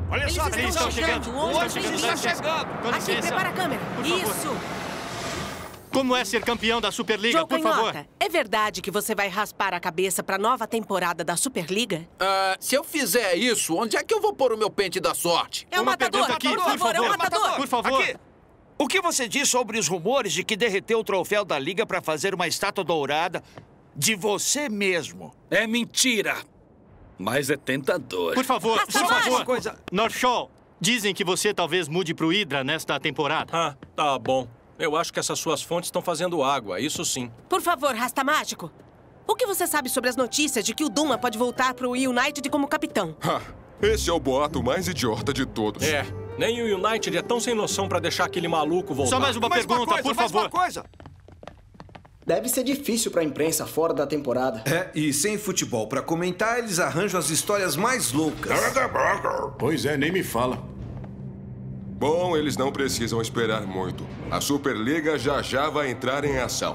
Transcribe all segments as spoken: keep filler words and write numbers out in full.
Olha Eles só, estão eles estão chegando. chegando. Onde Onde eles eles estão estão chegando? chegando? Com Aqui, licença. prepara a câmera. Por favor. Isso. Como é ser campeão da Superliga, João por favor? Canhota, é verdade que você vai raspar a cabeça pra nova temporada da Superliga? Ah, se eu fizer isso, onde é que eu vou pôr o meu pente da sorte? É o Uma matador, pergunta aqui, por por favor, é o favor. matador. Por favor. Aqui. O que você diz sobre os rumores de que derreteu o troféu da Liga para fazer uma estátua dourada de você mesmo? É mentira. Mas é tentador. Por favor, Rasta por mágico. favor. Coisa... North Shaw, dizem que você talvez mude pro Hydra nesta temporada. Ah, tá bom. Eu acho que essas suas fontes estão fazendo água, isso sim. Por favor, Rasta Mágico. O que você sabe sobre as notícias de que o Duma pode voltar pro United como capitão? Ha, esse é o boato mais idiota de todos. É, nem o United é tão sem noção pra deixar aquele maluco voltar. Só mais uma Mais uma pergunta, coisa, por mais favor. uma coisa. Deve ser difícil pra imprensa fora da temporada. É, e sem futebol pra comentar, eles arranjam as histórias mais loucas. Pois é, nem me fala. Bom, eles não precisam esperar muito. A Superliga já já vai entrar em ação.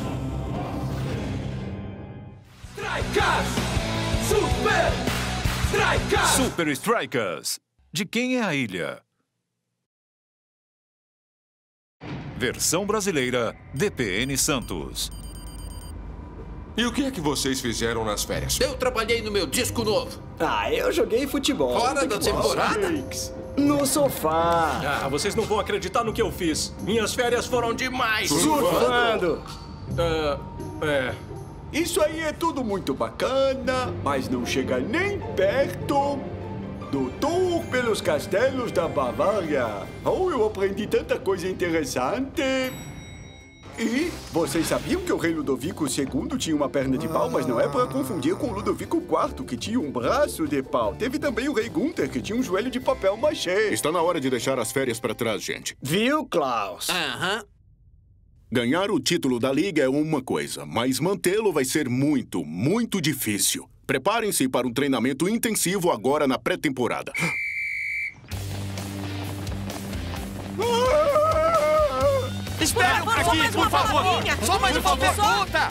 Strikers! Super! Strikers! Super Strikers. De quem é a ilha? Versão brasileira, D P N Santos. E o que é que vocês fizeram nas férias? Eu trabalhei no meu disco novo. Ah, eu joguei futebol. Fora da temporada? No sofá. Ah, vocês não vão acreditar no que eu fiz. Minhas férias foram demais. Surfando. Ah, é... Isso aí é tudo muito bacana, mas não chega nem perto do tour pelos castelos da Bavária. Oh, eu aprendi tanta coisa interessante. E vocês sabiam que o rei Ludovico segundo tinha uma perna de pau, mas não é para confundir com o Ludovico quarto, que tinha um braço de pau. Teve também o rei Gunther, que tinha um joelho de papel machê. Está na hora de deixar as férias para trás, gente. Viu, Klaus? Aham. Ganhar o título da Liga é uma coisa, mas mantê-lo vai ser muito, muito difícil. Preparem-se para um treinamento intensivo agora na pré-temporada. Espere um Por favor, só pouquinho, mais uma por favor. palavrinha. Só mais Por uma favor, só. pergunta.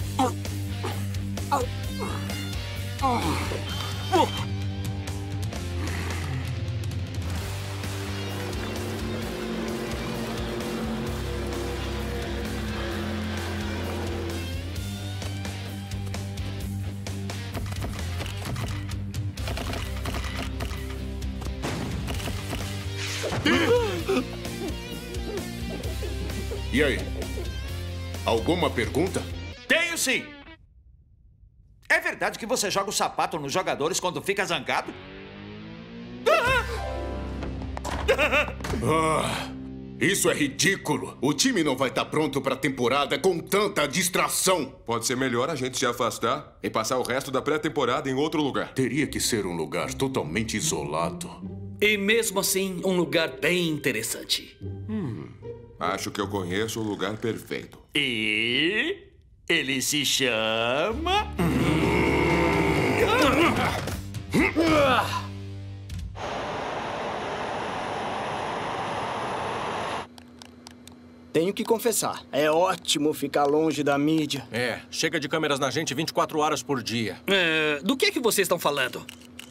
E aí? Alguma pergunta? Tenho sim. É verdade que você joga o sapato nos jogadores quando fica zangado? Ah, isso é ridículo. O time não vai estar pronto para a temporada com tanta distração. Pode ser melhor a gente se afastar e passar o resto da pré-temporada em outro lugar. Teria que ser um lugar totalmente isolado. E mesmo assim, um lugar bem interessante. Hum, acho que eu conheço o lugar perfeito. E ele se chama... Tenho que confessar, é ótimo ficar longe da mídia. É, chega de câmeras na gente vinte e quatro horas por dia. É, do que é que vocês estão falando?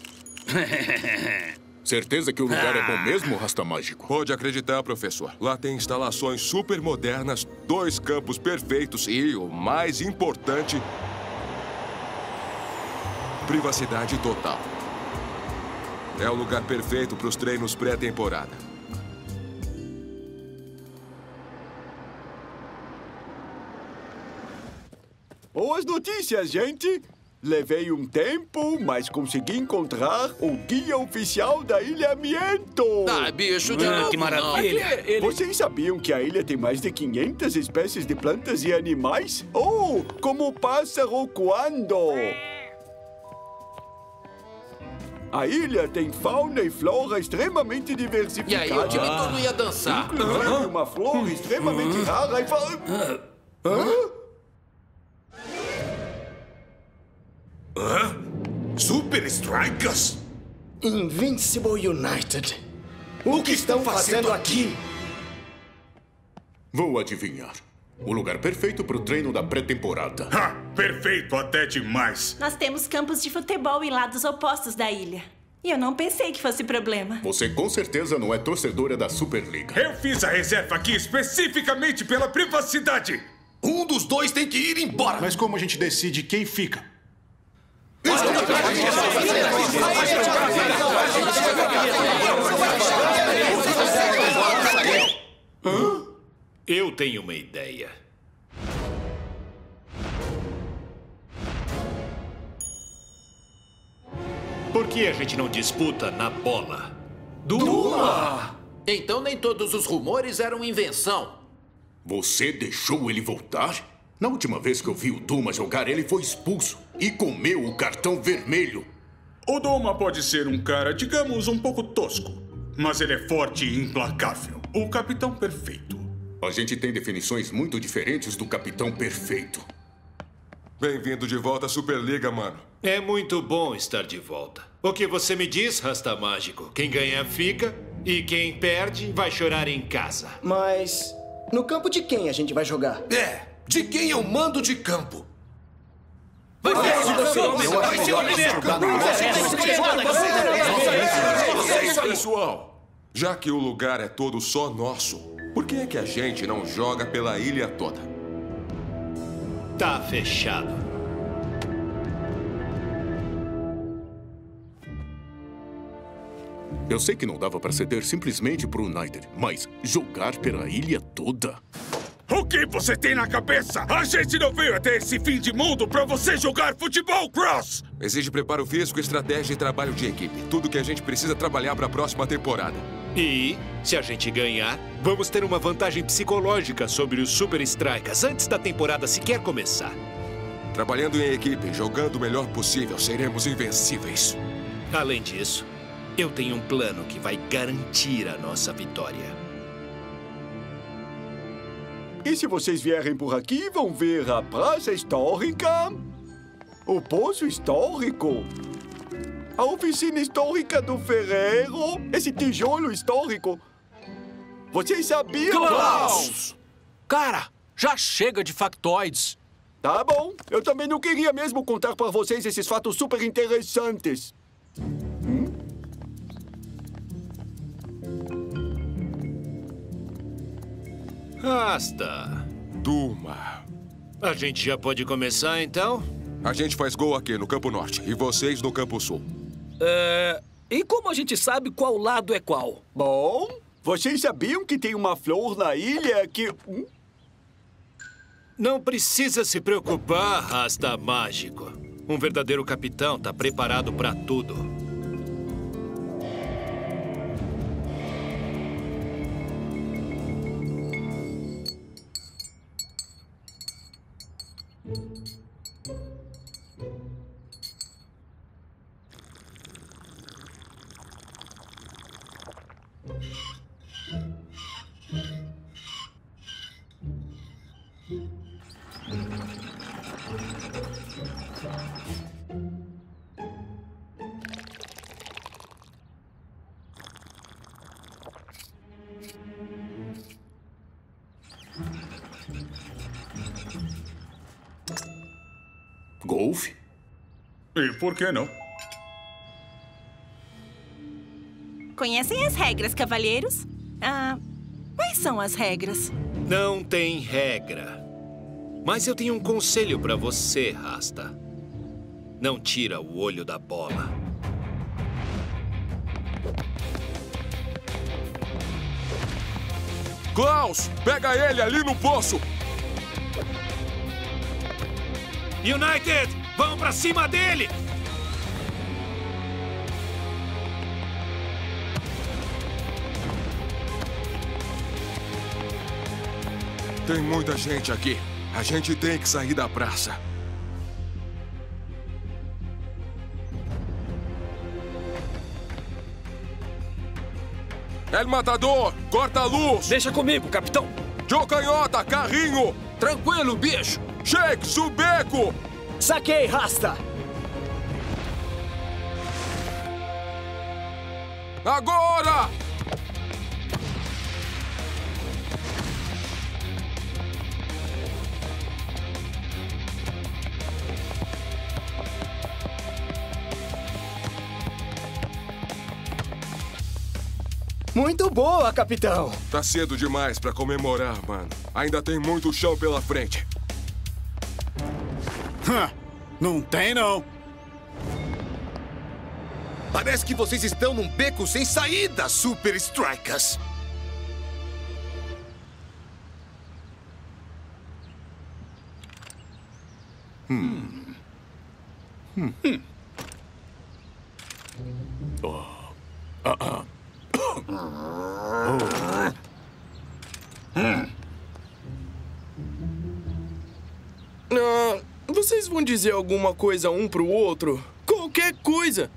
Certeza que o lugar é bom mesmo, Rasta Mágico? Pode acreditar, professor. Lá tem instalações super modernas, dois campos perfeitos e, o mais importante, privacidade total. É o lugar perfeito para os treinos pré-temporada. Boas notícias, gente! Levei um tempo, mas consegui encontrar o guia oficial da Ilha Miento. Ah, bicho, de Ah, novo que não. maravilha. Ele... Vocês sabiam que a ilha tem mais de quinhentas espécies de plantas e animais? Oh, como o pássaro quando! A ilha tem fauna e flora extremamente E diversificadas. aí o time todo ia dançar. Inclusive uma flor extremamente rara e... fa- Hã? Hã? Super Strikers? Invincible United. O que estão fazendo aqui? Vou adivinhar. O lugar perfeito para o treino da pré-temporada. Ha! Perfeito, até demais. Nós temos campos de futebol em lados opostos da ilha. E eu não pensei que fosse problema. Você com certeza não é torcedora da Superliga. Eu fiz a reserva aqui especificamente pela privacidade. Um dos dois tem que ir embora. Mas como a gente decide quem fica? Hã? Eu tenho uma ideia. Por que a gente não disputa na bola? Duma! Então nem todos os rumores eram invenção. Você deixou ele voltar? Na última vez que eu vi o Duma jogar, ele foi expulso e comeu o cartão vermelho. O Duma pode ser um cara, digamos, um pouco tosco. Mas ele é forte e implacável. O capitão perfeito. A gente tem definições muito diferentes do capitão perfeito. Bem-vindo de volta à Superliga, mano. É muito bom estar de volta. O que você me diz, Rasta Mágico? Quem ganha fica e quem perde vai chorar em casa. Mas no campo de quem a gente vai jogar? É, de quem eu mando de campo. Vai ser Pessoal, já que o lugar é todo só nosso, por que é que a gente não joga pela ilha toda? Tá fechado. Eu sei que não dava pra ceder simplesmente pro United, mas jogar pela ilha toda? O que você tem na cabeça? A gente não veio até esse fim de mundo pra você jogar futebol, Cross! Exige preparo físico, estratégia e trabalho de equipe. Tudo que a gente precisa trabalhar pra próxima temporada. E, se a gente ganhar, vamos ter uma vantagem psicológica sobre os Super Strikers antes da temporada sequer começar. Trabalhando em equipe, jogando o melhor possível, seremos invencíveis. Além disso, eu tenho um plano que vai garantir a nossa vitória. E se vocês vierem por aqui, vão ver a Praça Histórica, o Poço Histórico, a Oficina Histórica do Ferreiro, esse tijolo histórico. Vocês sabiam? Klaus! Cara, já chega de factoides. Tá bom. Eu também não queria mesmo contar para vocês esses fatos super interessantes. Hum? Rasta. Duma. A gente já pode começar, então? A gente faz gol aqui no Campo Norte e vocês no Campo Sul. É... E como a gente sabe qual lado é qual? Bom, vocês sabiam que tem uma flor na ilha que... Hum? Não precisa se preocupar, Rasta Mágico. Um verdadeiro capitão tá preparado pra tudo. Golfe? E por que não? Conhecem as regras, cavalheiros? Ah, quais são as regras? Não tem regra. Mas eu tenho um conselho pra você, Rasta. Não tira o olho da bola. Klaus, pega ele ali no poço! United, vamos pra cima dele! Tem muita gente aqui. A gente tem que sair da praça. El Matador, corta a luz! Deixa comigo, capitão! Joe Canhota, carrinho! Tranquilo, bicho! Shake, Subeco! Saquei, Rasta! Agora! Muito boa, capitão. Tá cedo demais pra comemorar, mano. Ainda tem muito chão pela frente. Não tem, não. Parece que vocês estão num beco sem saída, Super Strikers. Hum. Hum. Hum. Oh. Ah, ah. Oh. Hum. Ah, vocês vão dizer alguma coisa um pro outro? Qualquer coisa.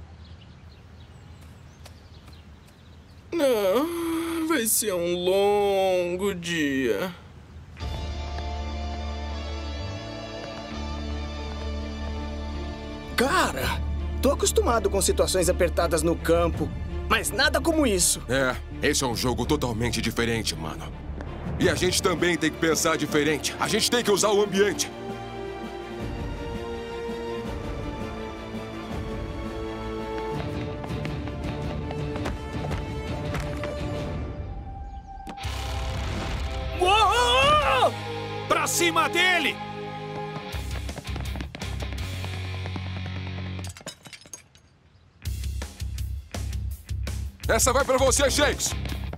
Ah, vai ser um longo dia. Cara, tô acostumado com situações apertadas no campo, mas nada como isso. É, esse é um jogo totalmente diferente, mano. E a gente também tem que pensar diferente. A gente tem que usar o ambiente. Uou! Pra cima dele! Essa vai pra você, Shakes!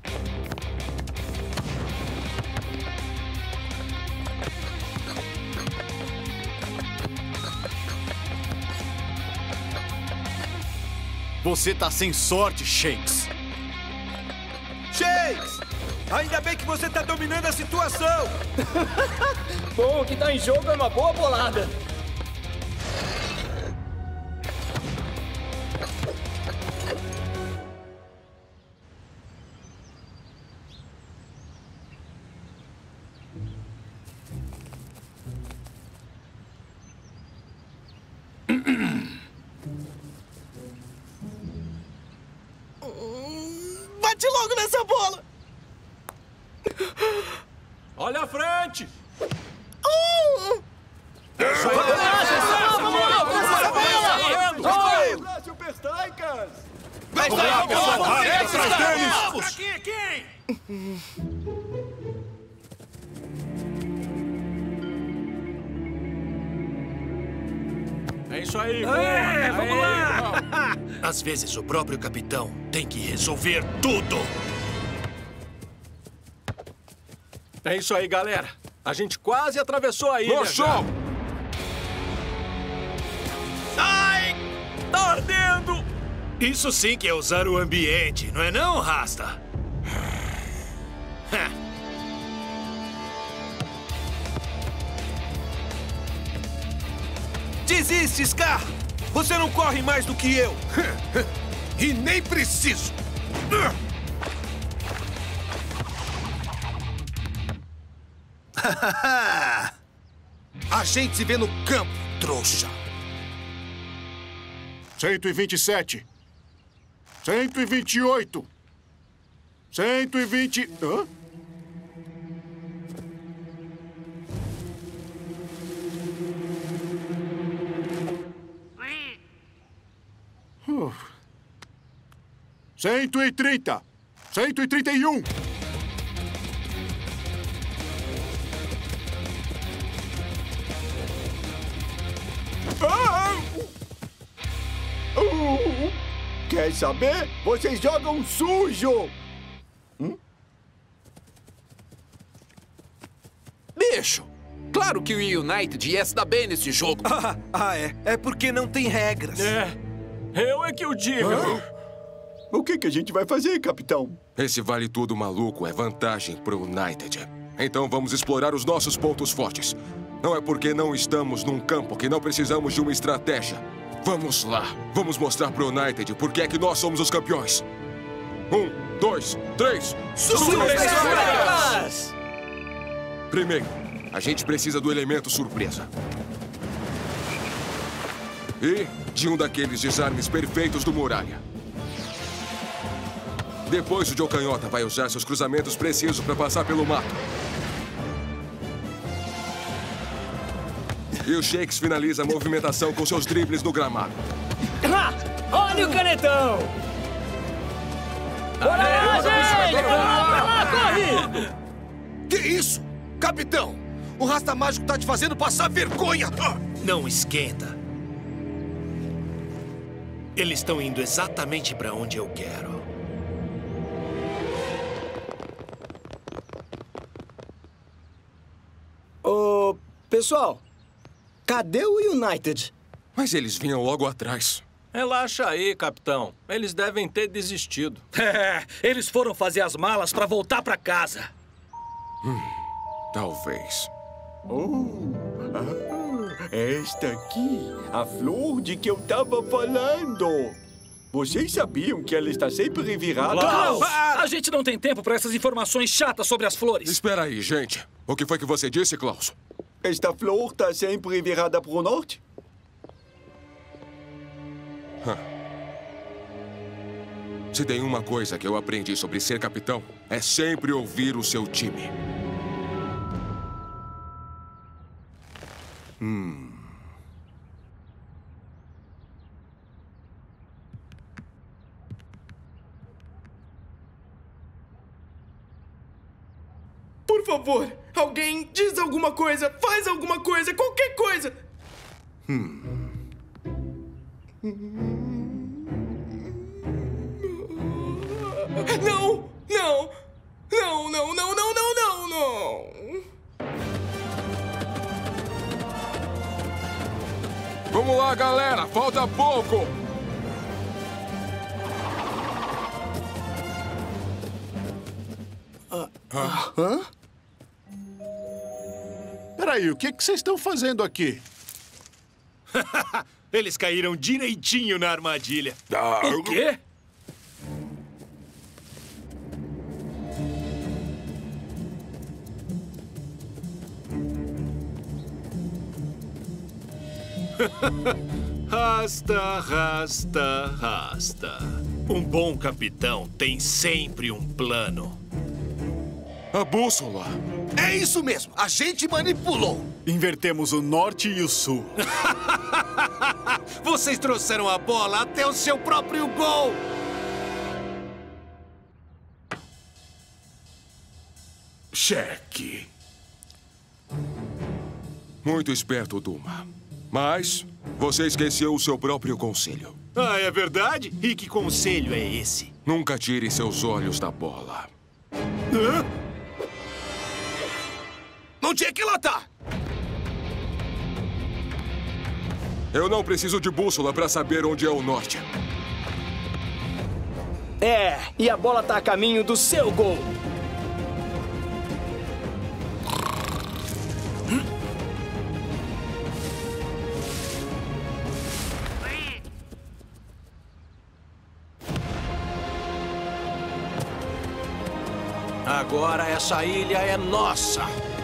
Você tá sem sorte, Shakes. Shakes! Ainda bem que você tá dominando a situação! Bom, o que tá em jogo é uma boa bolada. Bate logo nessa bola! Olha a frente! Uh! Super Strikers! Vai lá, pessoal! Atrás deles! Quem é quem? É isso aí! É, vamos lá! Às vezes o próprio capitão tem que resolver tudo. É isso aí, galera. A gente quase atravessou a ilha. No show! Ai! Tá ardendo! Isso sim que é usar o ambiente, não é não, Rasta? Desiste, Scar! Você não corre mais do que eu! E nem preciso! A gente se vê no campo, trouxa! cento e vinte e sete. cento e vinte e oito. cento e vinte... Hã? Uh. cento e trinta. cento e trinta e um. Ah! Uh! Quer saber? Vocês jogam sujo! Hum? Bicho, claro que o United ia se dar bem nesse jogo. Ah, ah, é. É porque não tem regras. É. Eu é que o digo. Ah? O que, que a gente vai fazer, capitão? Esse vale tudo maluco é vantagem pro United. Então vamos explorar os nossos pontos fortes. Não é porque não estamos num campo que não precisamos de uma estratégia. Vamos lá. Vamos mostrar pro United por que é que nós somos os campeões. Um, dois, três... Super Strikers! Primeiro, a gente precisa do elemento surpresa. E de um daqueles desarmes perfeitos do Muralha. Depois o Joe Canhota vai usar seus cruzamentos precisos para passar pelo mato. E o Shakes finaliza a movimentação com seus dribles no gramado. Ah, olha o canetão! Bora lá, gente! ele! Vai lá, vai lá, corre! Que isso? Capitão, o Rasta Mágico tá te fazendo passar vergonha! Não esquenta. Eles estão indo exatamente para onde eu quero. Ô, pessoal, cadê o United? Mas eles vinham logo atrás. Relaxa aí, capitão. Eles devem ter desistido. É, eles foram fazer as malas para voltar para casa. Hum, talvez. Oh, ah, esta aqui, a flor de que eu tava falando. Vocês sabiam que ela está sempre virada? Klaus, a gente não tem tempo para essas informações chatas sobre as flores. Espera aí, gente. O que foi que você disse, Klaus? Esta flor está sempre virada para o norte? Huh. Se tem uma coisa que eu aprendi sobre ser capitão, é sempre ouvir o seu time. Hum... Por favor, alguém diz alguma coisa, faz alguma coisa, qualquer coisa. Hum... Não, não, não, não, não, não, não, não, não. Vamos lá, galera, falta pouco. Ah, ah, hã? Peraí, o que que vocês estão fazendo aqui? Eles caíram direitinho na armadilha. O quê? Rasta, rasta, rasta. Um bom capitão tem sempre um plano. A bússola. É isso mesmo, a gente manipulou. Invertemos o norte e o sul. Vocês trouxeram a bola até o seu próprio gol. Cheque. Muito esperto, Duma. Mas você esqueceu o seu próprio conselho. Ah, é verdade? E que conselho é esse? Nunca tire seus olhos da bola. Hã? Onde é que ela tá? Eu não preciso de bússola para saber onde é o norte. É, e a bola tá a caminho do seu gol. Agora essa ilha é nossa.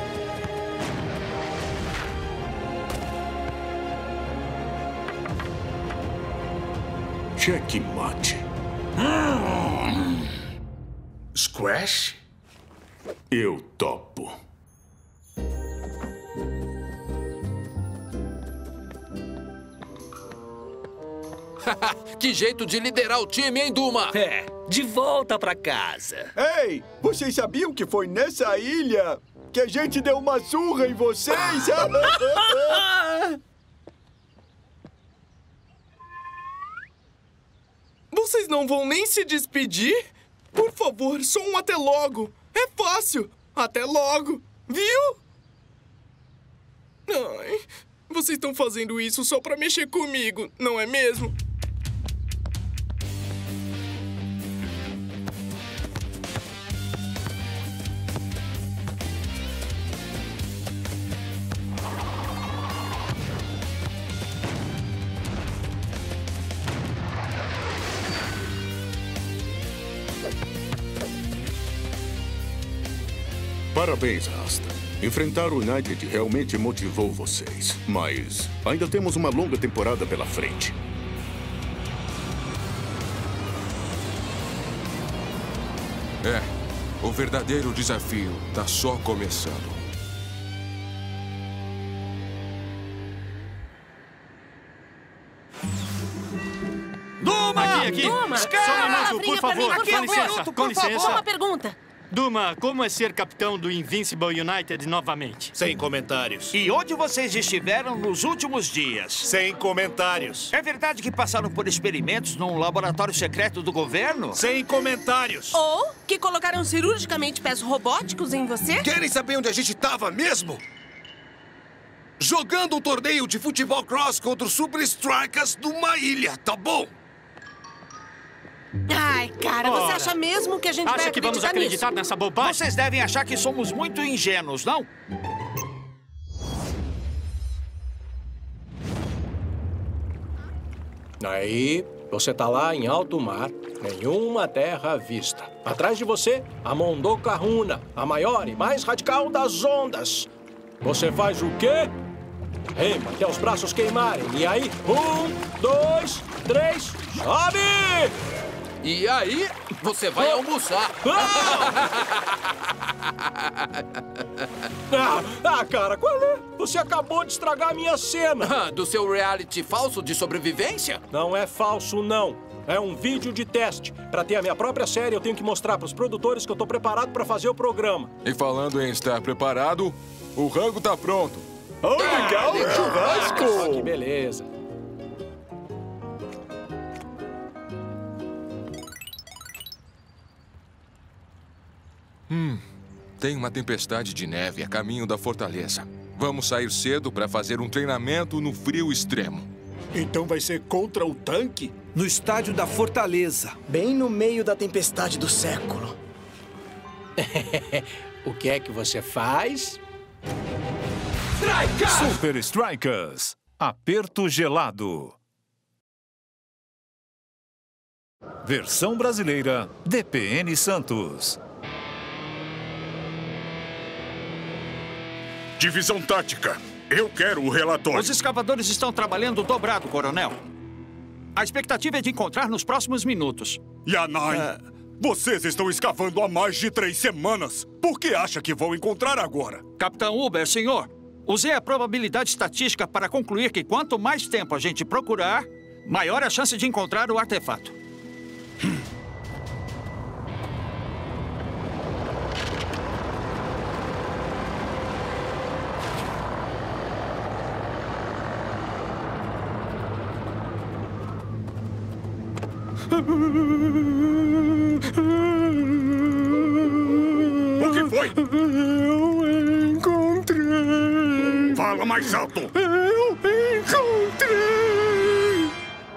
Checkmate. Hum. Squash? Eu topo. Que jeito de liderar o time, hein, Duma? É, de volta pra casa. Ei, vocês sabiam que foi nessa ilha que a gente deu uma surra em vocês? Vocês não vão nem se despedir? Por favor, só um até logo. É fácil. Até logo. Viu? Ai, vocês estão fazendo isso só pra mexer comigo, não é mesmo? Parabéns, Rasta. Enfrentar o United realmente motivou vocês. Mas ainda temos uma longa temporada pela frente. É, o verdadeiro desafio tá só começando. Duma! Aqui, aqui. Duma, Só um minuto, por favor. Por Com favor. licença, Por com favor. licença. Uma pergunta. Duma, como é ser capitão do Invincible United novamente? Sem comentários. E onde vocês estiveram nos últimos dias? Sem comentários. É verdade que passaram por experimentos num laboratório secreto do governo? Sem comentários. Ou que colocaram cirurgicamente pés robóticos em você? Querem saber onde a gente estava mesmo? Jogando um torneio de futebol cross contra os Super Strikers numa ilha, tá bom? Ai, cara, você Ora. acha mesmo que a gente vai Acha que acreditar vamos acreditar nisso? nessa bobagem? Vocês devem achar que somos muito ingênuos, não? Aí, você tá lá em alto mar, nenhuma terra à vista. Atrás de você, a Mondoka Runa, a maior e mais radical das ondas. Você faz o quê? Rema até os braços queimarem. E aí, um, dois, três, sobe! E aí, você vai almoçar. Ah, ah, cara, qual é? Você acabou de estragar a minha cena. Ah, do seu reality falso de sobrevivência? Não é falso, não. É um vídeo de teste. Pra ter a minha própria série, eu tenho que mostrar pros produtores que eu tô preparado pra fazer o programa. E falando em estar preparado, o rango tá pronto. Oh, legal, churrasco! Que beleza. Hum, tem uma tempestade de neve a caminho da fortaleza. Vamos sair cedo para fazer um treinamento no frio extremo. Então vai ser contra o tanque? No estádio da fortaleza. Bem no meio da tempestade do século. O que é que você faz? Strikers! Super Strikers. Aperto gelado. Versão brasileira D P N Santos. Divisão tática. Eu quero o relatório. Os escavadores estão trabalhando dobrado, coronel. A expectativa é de encontrar nos próximos minutos. Yanai, Ah. vocês estão escavando há mais de três semanas. Por que acha que vão encontrar agora? Capitão Uber, senhor, usei a probabilidade estatística para concluir que quanto mais tempo a gente procurar, maior a chance de encontrar o artefato. O que foi? Eu encontrei. Fala mais alto. Eu encontrei.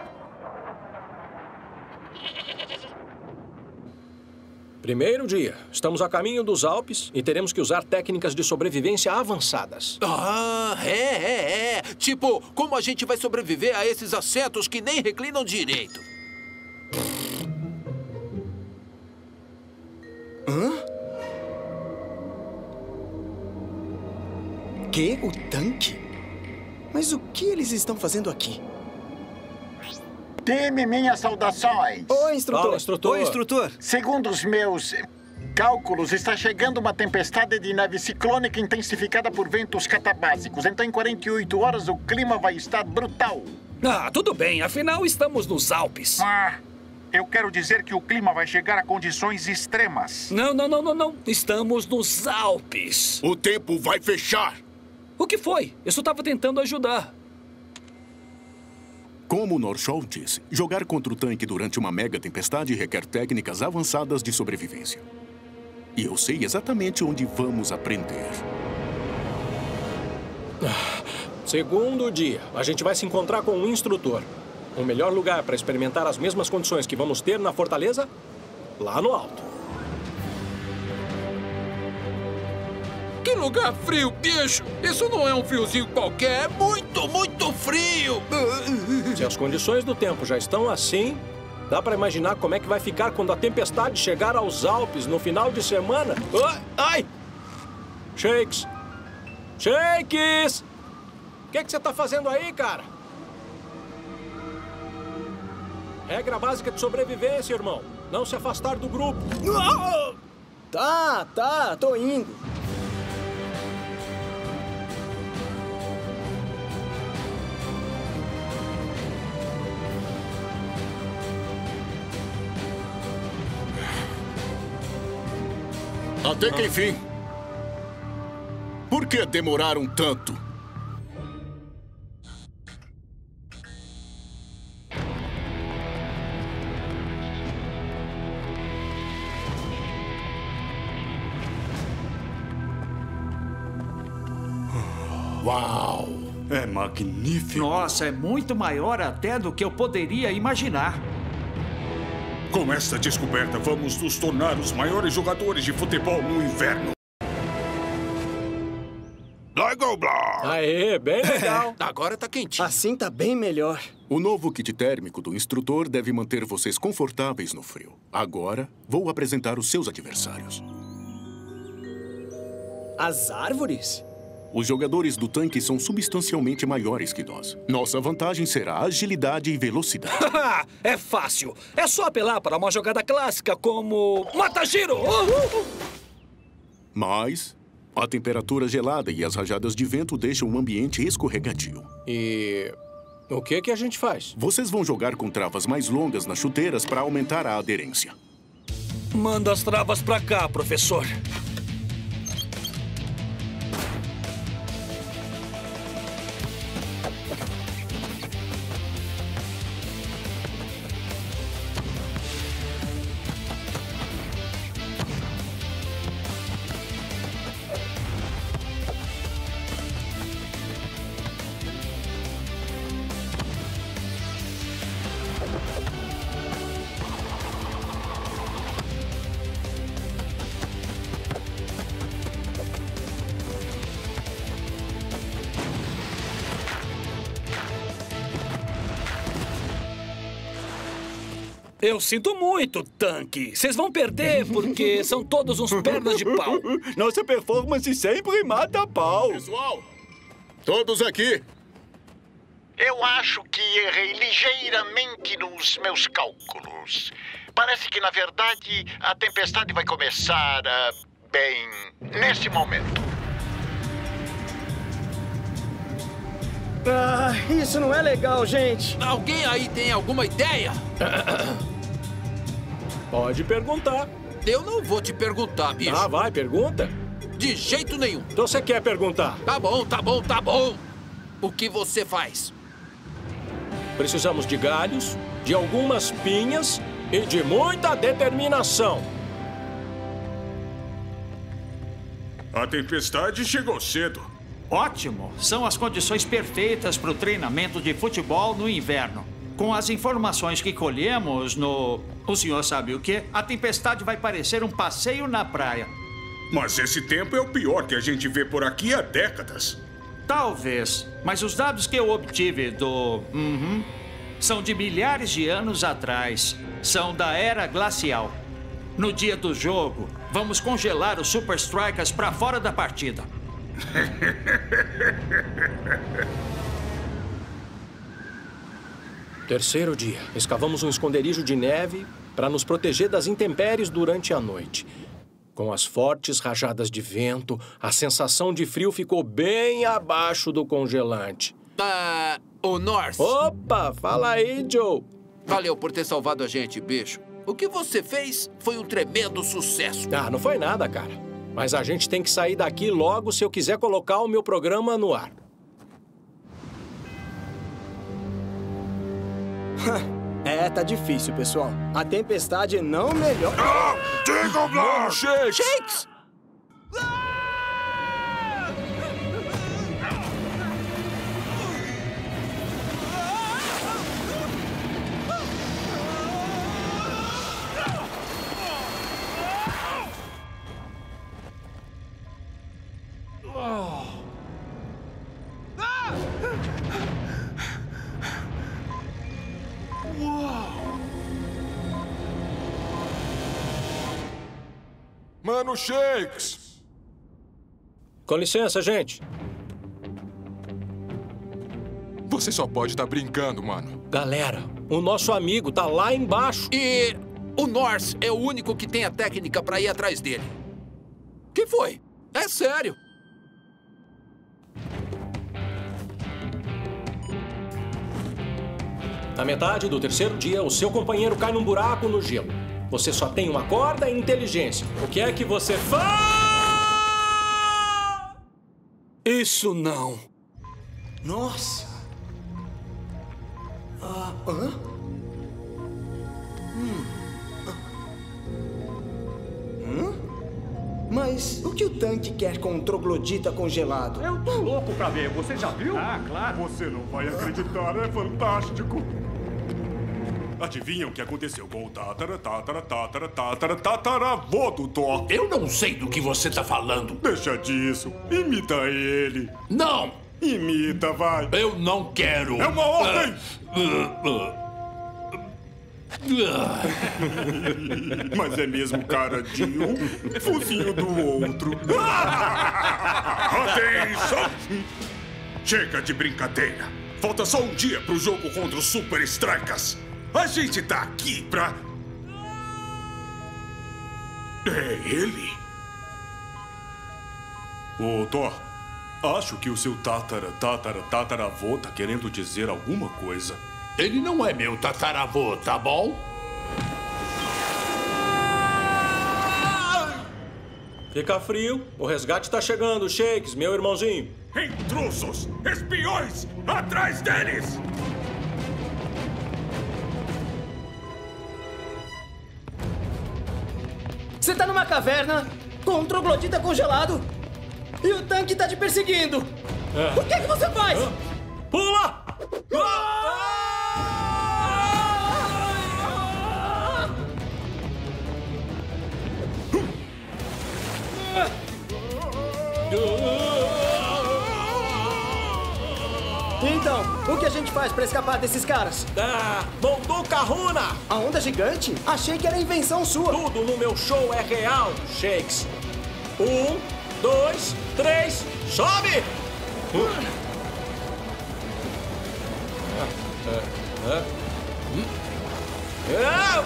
Primeiro dia. Estamos a caminho dos Alpes e teremos que usar técnicas de sobrevivência avançadas. Ah, é, é, é. Tipo, como a gente vai sobreviver a esses assentos que nem reclinam direito? Hã? Que? O tanque? Mas o que eles estão fazendo aqui? Time, minhas saudações. Oi, instrutor. Fala, instrutor. Oi, instrutor. Segundo os meus eh, cálculos, está chegando uma tempestade de neve ciclônica intensificada por ventos catabásicos. Então, em quarenta e oito horas, o clima vai estar brutal. Ah, tudo bem. Afinal, estamos nos Alpes. Ah, eu quero dizer que o clima vai chegar a condições extremas. Não, não, não, não, não. Estamos nos Alpes. O tempo vai fechar. O que foi? Eu só estava tentando ajudar. Como o Norshol disse, jogar contra o tanque durante uma mega tempestade requer técnicas avançadas de sobrevivência. E eu sei exatamente onde vamos aprender. Segundo dia, a gente vai se encontrar com um instrutor. O melhor lugar para experimentar as mesmas condições que vamos ter na fortaleza? Lá no alto. Que lugar frio, bicho! Isso não é um friozinho qualquer, é muito, muito frio! Se as condições do tempo já estão assim, dá para imaginar como é que vai ficar quando a tempestade chegar aos Alpes no final de semana? Ai! Ai! Shakes! Shakes! O que é que você tá fazendo aí, cara? Regra básica de sobrevivência, irmão. Não se afastar do grupo. Tá, tá, tô indo. Até que enfim. Por que demoraram tanto? Uau! É magnífico. Nossa, é muito maior até do que eu poderia imaginar. Com esta descoberta, vamos nos tornar os maiores jogadores de futebol no inverno. Lego Blá! Aê, bem legal. Agora tá quentinho. Assim tá bem melhor. O novo kit térmico do instrutor deve manter vocês confortáveis no frio. Agora, vou apresentar os seus adversários. As árvores? Os jogadores do tanque são substancialmente maiores que nós. Nossa vantagem será agilidade e velocidade. É fácil. É só apelar para uma jogada clássica como... Mata-giro! Uh! Mas a temperatura gelada e as rajadas de vento deixam o ambiente escorregadio. E o que que a gente faz? Vocês vão jogar com travas mais longas nas chuteiras para aumentar a aderência. Manda as travas para cá, professor. Eu sinto muito, tanque. Vocês vão perder porque são todos uns pernas de pau. Nossa performance sempre mata pau. Pessoal, todos aqui. Eu acho que errei ligeiramente nos meus cálculos. Parece que, na verdade, a tempestade vai começar, uh, bem, nesse momento. Ah, isso não é legal, gente. Alguém aí tem alguma ideia? Pode perguntar. Eu não vou te perguntar, bicho. Ah, vai, pergunta. De jeito nenhum. Então você quer perguntar? Tá bom, tá bom, tá bom. O que você faz? Precisamos de galhos, de algumas pinhas e de muita determinação. A tempestade chegou cedo. Ótimo! São as condições perfeitas para o treinamento de futebol no inverno. Com as informações que colhemos no... O senhor sabe o quê? A tempestade vai parecer um passeio na praia. Mas esse tempo é o pior que a gente vê por aqui há décadas. Talvez. Mas os dados que eu obtive do... Uhum, são de milhares de anos atrás. São da Era Glacial. No dia do jogo, vamos congelar os Super Strikers para fora da partida. Terceiro dia. Escavamos um esconderijo de neve para nos proteger das intempéries durante a noite. Com as fortes rajadas de vento, a sensação de frio ficou bem abaixo do congelante. Ah, o North. Opa, fala aí, Joe. Valeu por ter salvado a gente, bicho. O que você fez foi um tremendo sucesso. Ah, não foi nada, cara. Mas a gente tem que sair daqui logo se eu quiser colocar o meu programa no ar. É, tá difícil, pessoal. A tempestade não melhora. Ah! Jingle Blah! Shakes! Shakes! Mano Shakes! Com licença, gente. Você só pode estar brincando, mano. Galera, o nosso amigo tá lá embaixo. E o North é o único que tem a técnica pra ir atrás dele. Que foi? É sério. Na metade do terceiro dia, o seu companheiro cai num buraco no gelo. Você só tem uma corda e inteligência. O que é que você faz? Isso não. Nossa. Ah, hã? Hum. Hã? Mas o que o tanque quer com um troglodita congelado? Eu tô louco pra ver. Você já viu? Ah, claro. Você não vai acreditar, é fantástico. Adivinha o que aconteceu com o tatara, tatara, tatara, tatara, tataravô do Thor? Eu não sei do que você tá falando. Deixa disso. Imita ele. Não. Imita, vai. Eu não quero. É uma ordem. Uh, uh, uh. Mas é mesmo cara de um, focinho do outro. Atenção! Chega de brincadeira. Falta só um dia pro jogo contra os Super Strikers. A gente tá aqui pra... É ele? Ô, Thor, acho que o seu tatara, tatara, tataravô tá querendo dizer alguma coisa. Ele não é meu tataravô, tá bom? Fica frio. O resgate tá chegando, Shakes, meu irmãozinho. Intrusos! Espiões! Atrás deles! Você tá numa caverna com um troglodita congelado e o tanque tá te perseguindo. É. O que é que você faz? Ah. Pula! Ah! Então, o que a gente faz pra escapar desses caras? Ah, Mondou Kahuna! A onda gigante? Achei que era invenção sua. Tudo no meu show é real, Shakes. Um, dois, três, sobe! Uh. Ah, ah, ah. Hum. Ah.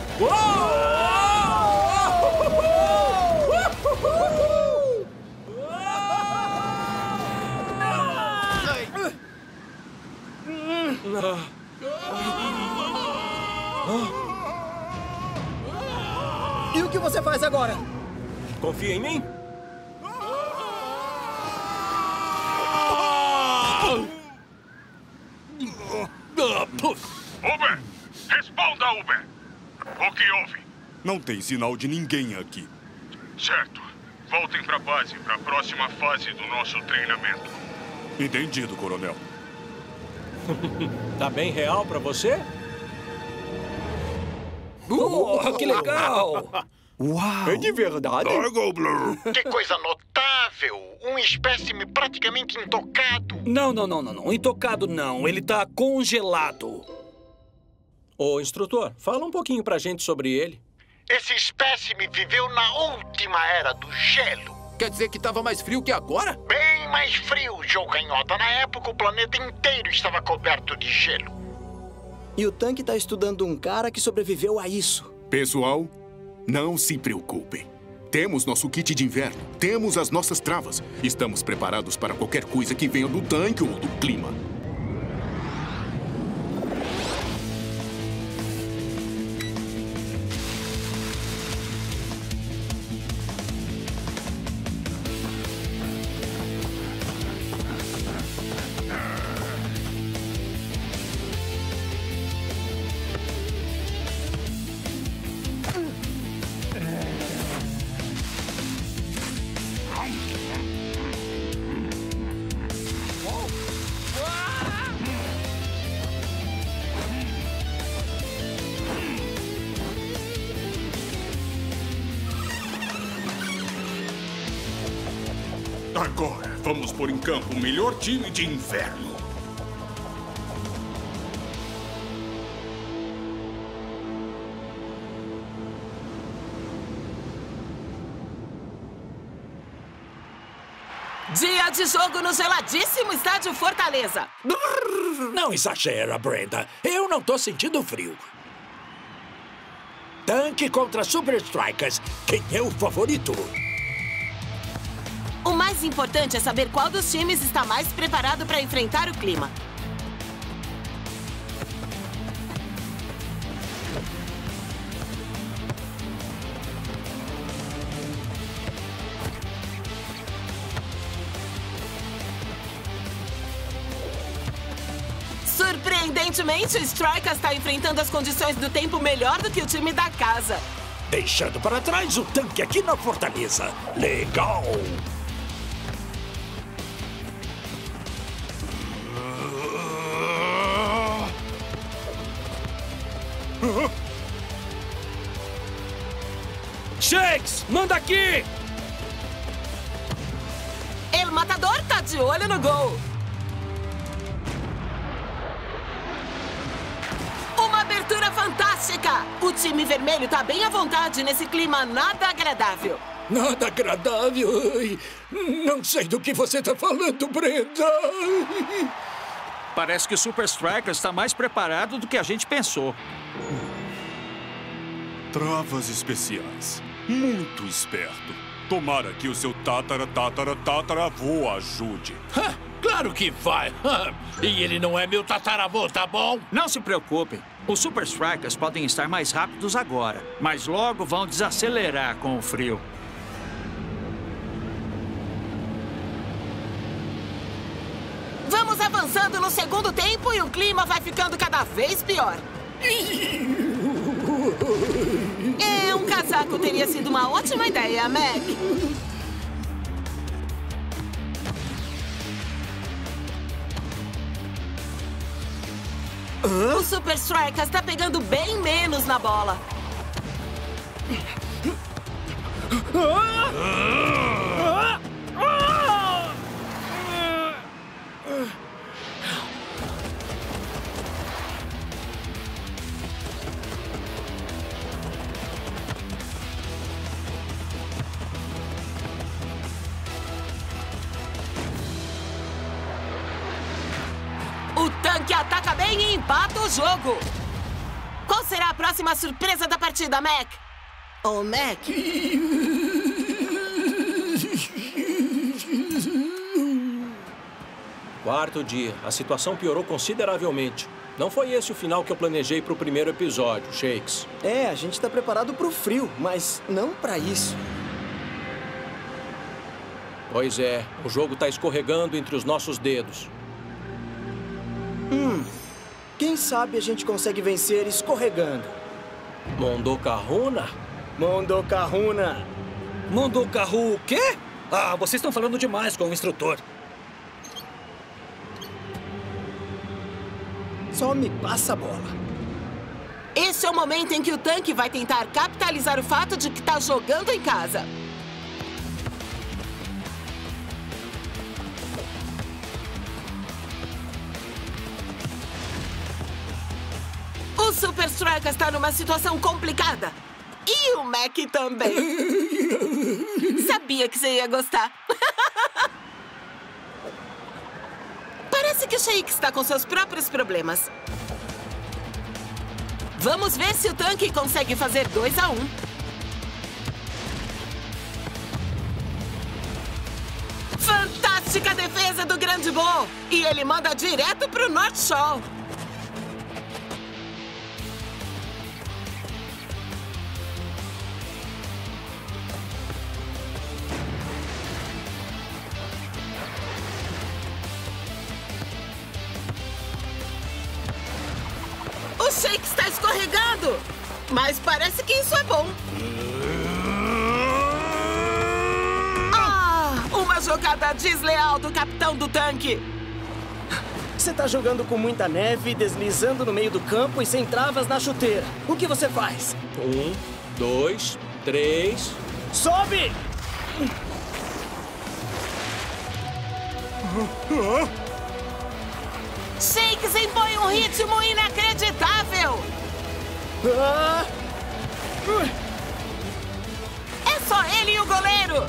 E o que você faz agora? Confia em mim? Uber! Responda, Uber! O que houve? Não tem sinal de ninguém aqui. Certo. Voltem pra base, pra próxima fase do nosso treinamento. Entendido, coronel. Tá bem real pra você? Uh, que legal! Uau! É de verdade? Que coisa notável! Um espécime praticamente intocado. Não, não, não, não, não. Intocado não. Ele tá congelado. Ô, instrutor, fala um pouquinho pra gente sobre ele. Esse espécime viveu na última era do gelo. Quer dizer que estava mais frio que agora? Bem mais frio, Joe Canhota. Na época, o planeta inteiro estava coberto de gelo. E o tanque tá estudando um cara que sobreviveu a isso. Pessoal, não se preocupem. Temos nosso kit de inverno, temos as nossas travas. Estamos preparados para qualquer coisa que venha do tanque ou do clima. Agora, vamos pôr em campo o melhor time de inverno. Dia de jogo no geladíssimo estádio Fortaleza. Não exagera, Brenda. Eu não tô sentindo frio. Tanque contra Super Strikers. Quem é o favorito? O mais importante é saber qual dos times está mais preparado para enfrentar o clima. Surpreendentemente, o Strikers está enfrentando as condições do tempo melhor do que o time da casa. Deixando para trás o tanque aqui na fortaleza. Legal! Shakes, manda aqui! El Matador tá de olho no gol. Uma abertura fantástica! O time vermelho tá bem à vontade nesse clima nada agradável. Nada agradável? Ai, não sei do que você tá falando, Brenda. Parece que o Super Strikers está mais preparado do que a gente pensou. Travas especiais. Muito esperto. Tomara que o seu tátara, tátara, tataravô ajude. Ha, claro que vai. E ele não é meu tataravô, tá bom? Não se preocupem. Os Super Strikers podem estar mais rápidos agora, mas logo vão desacelerar com o frio. Vamos avançando no segundo tempo e o clima vai ficando cada vez pior. É, um casaco teria sido uma ótima ideia, Mac. Hã? O Super Strikers está pegando bem menos na bola. O tanque ataca bem e empata o jogo. Qual será a próxima surpresa da partida, Mac? Ô, Mac... Quarto dia. A situação piorou consideravelmente. Não foi esse o final que eu planejei para o primeiro episódio, Shakes. É, a gente tá preparado pro frio, mas não pra isso. Pois é, o jogo tá escorregando entre os nossos dedos. Hum, quem sabe a gente consegue vencer escorregando. Mondocarruna? Mondocarruna. Mondocarru o quê? Ah, vocês estão falando demais com o instrutor. Só me passa a bola. Esse é o momento em que o tanque vai tentar capitalizar o fato de que está jogando em casa. O Super Strikers está numa situação complicada. E o Mac também. Sabia que você ia gostar. Parece que o Shakes está com seus próprios problemas. Vamos ver se o tanque consegue fazer dois a um. Fantástica defesa do Grande Bo! E ele manda direto pro North Shore. O Shake está escorregando, mas parece que isso é bom. Ah, uma jogada desleal do capitão do tanque. Você tá jogando com muita neve, deslizando no meio do campo e sem travas na chuteira. O que você faz? Um, dois, três... Sobe! Shakes impõe um ritmo inacreditável! Ah! É só ele e o goleiro!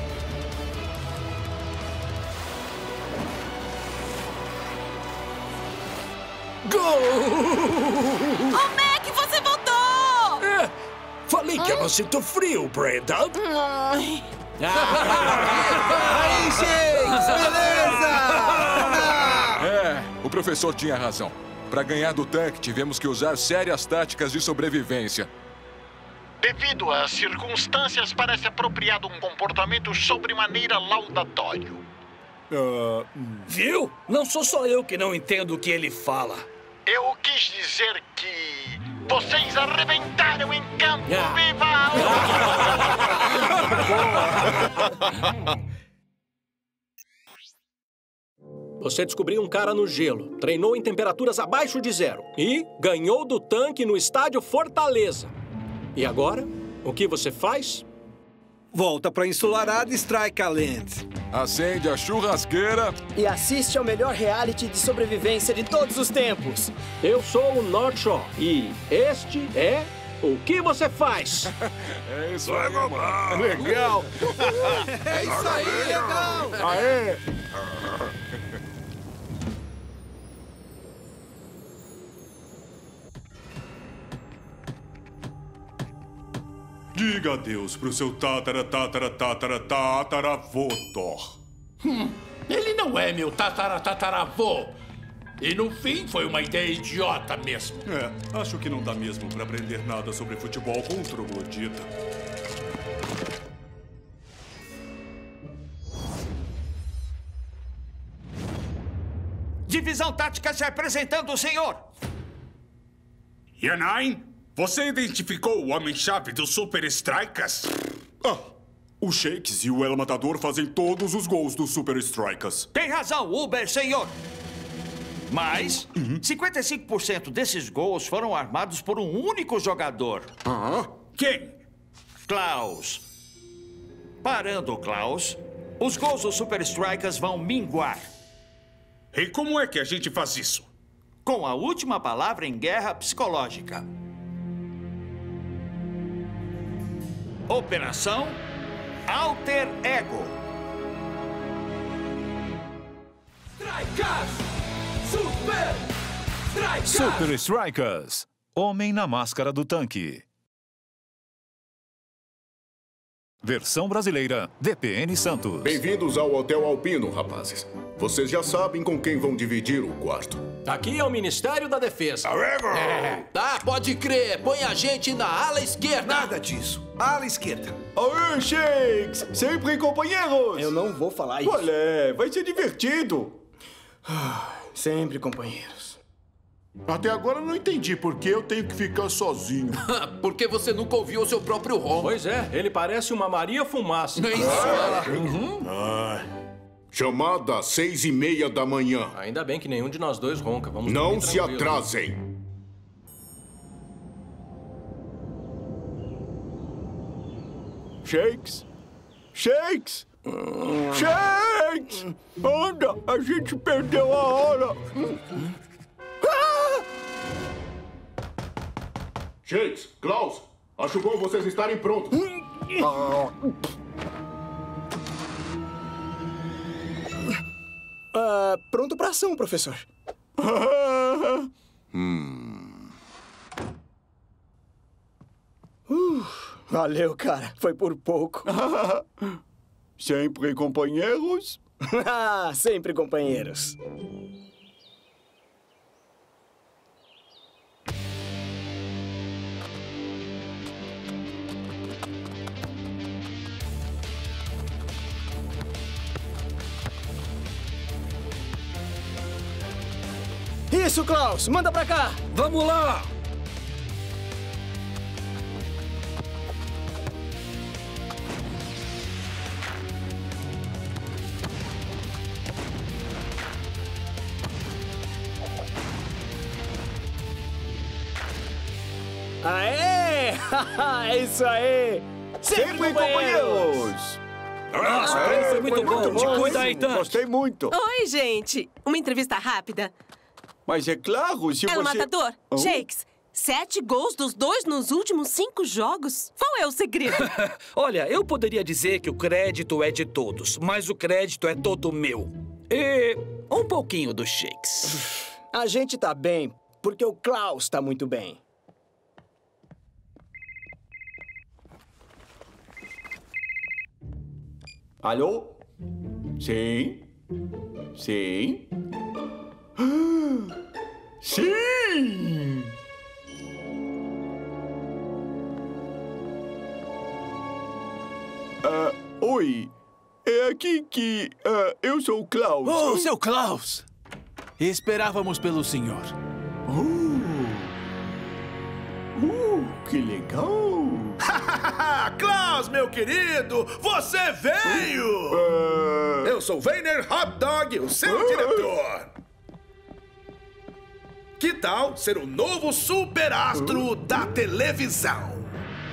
Gol! Ô, Mac, você voltou! É, falei que eu não sinto frio, Brenda. Ai. Aí, Shakes! Beleza! É, o professor tinha razão. Para ganhar do tanque, tivemos que usar sérias táticas de sobrevivência. Devido às circunstâncias, parece apropriado um comportamento sobremaneira laudatório. Uh, viu? Não sou só eu que não entendo o que ele fala. dizer que vocês arrebentaram em campo. Viva! Você descobriu um cara no gelo, treinou em temperaturas abaixo de zero e ganhou do tanque no estádio Fortaleza. E agora, o que você faz? Volta pra ensolarada Strikaland. Acende a churrasqueira. E assiste ao melhor reality de sobrevivência de todos os tempos. Eu sou o North Shore e este é O Que Você Faz. É isso aí, mamãe. Legal. É isso aí, legal. Aê. Diga adeus pro seu tatara, tatara, tatara, tataravô, Thor. Hum, ele não é meu tatara, tataravô. E no fim foi uma ideia idiota mesmo. É, acho que não dá mesmo pra aprender nada sobre futebol com um troglodita. Divisão Tática se apresentando, senhor! Yanain, você identificou o homem-chave dos Super Strikers? Ah, o Shakes e o El Matador fazem todos os gols dos Super Strikers. Tem razão, Uber, senhor! Mas uhum. cinquenta e cinco por cento desses gols foram armados por um único jogador. Ah, quem? Klaus. Parando o Klaus, os gols dos Super Strikers vão minguar. E como é que a gente faz isso? Com a última palavra em guerra psicológica. Operação Alter Ego. Strikers! Super Strikers! Super Strikers. Homem na máscara do tanque. Versão brasileira, D P N Santos. Bem-vindos ao Hotel Alpino, rapazes. Vocês já sabem com quem vão dividir o quarto. Aqui é o Ministério da Defesa. É. Ah, pode crer. Põe a gente na ala esquerda. Nada disso. Ala esquerda. Aê, Shakes! Sempre companheiros! Eu não vou falar isso. Olé, vai ser divertido. Sempre companheiros. Até agora eu não entendi por que eu tenho que ficar sozinho. Porque você nunca ouviu o seu próprio ronco. Pois é, ele parece uma Maria Fumaça. Nem fala. Uhum. Ah. Chamada às seis e meia da manhã. Ainda bem que nenhum de nós dois ronca. Vamos não se atrasem. Shakes! Shakes! Shakes! Anda, a gente perdeu a hora. Ah! Shakes, Klaus, acho bom vocês estarem prontos. Uh, pronto pra ação, professor. hum. uh, valeu, cara. Foi por pouco. Sempre companheiros? Sempre companheiros. Isso, Klaus! Manda pra cá! Vamos lá! Aê! É isso aí! Sempre, Sempre companheiros! Nossa, é, foi muito, foi muito bom. bom. Te cuida aí, tanto. Gostei muito. Oi, gente. Uma entrevista rápida. Mas é claro, se El você... Matador, oh. Shakes, sete gols dos dois nos últimos cinco jogos? Qual é o segredo? Olha, eu poderia dizer que o crédito é de todos, mas o crédito é todo meu. E um pouquinho do Shakes. A gente tá bem, porque o Klaus tá muito bem. Alô? Sim? Sim? Sim! Uh, oi, é aqui que... Uh, eu sou o Klaus. Oh, seu Klaus! Esperávamos pelo senhor. Uh. Uh, que legal! Klaus, meu querido, você veio! Uh... Eu sou Weiner Hot Dog, o seu uh... diretor. Que tal ser o novo superastro uh... da televisão?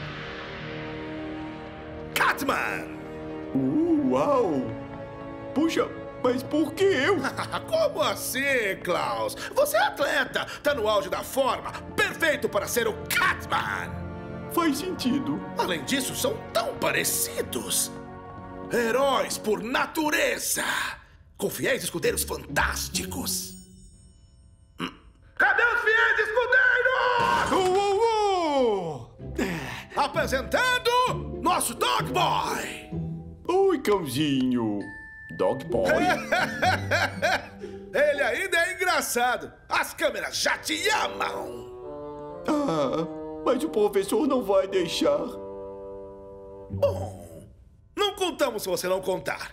Catman! Uh, uau! Puxa, mas por que eu? Como assim, Klaus? Você é atleta, tá no auge da forma, perfeito para ser o Catman! Faz sentido. Além disso, são tão parecidos. Heróis por natureza, com fiéis escudeiros fantásticos. Hum. Cadê os fiéis escudeiros? Uh, uh, uh. Apresentando nosso Dog Boy! Oi, cãozinho. Dog Boy? Ele ainda é engraçado. As câmeras já te amam. Ah, mas o professor não vai deixar. Bom, não contamos se você não contar.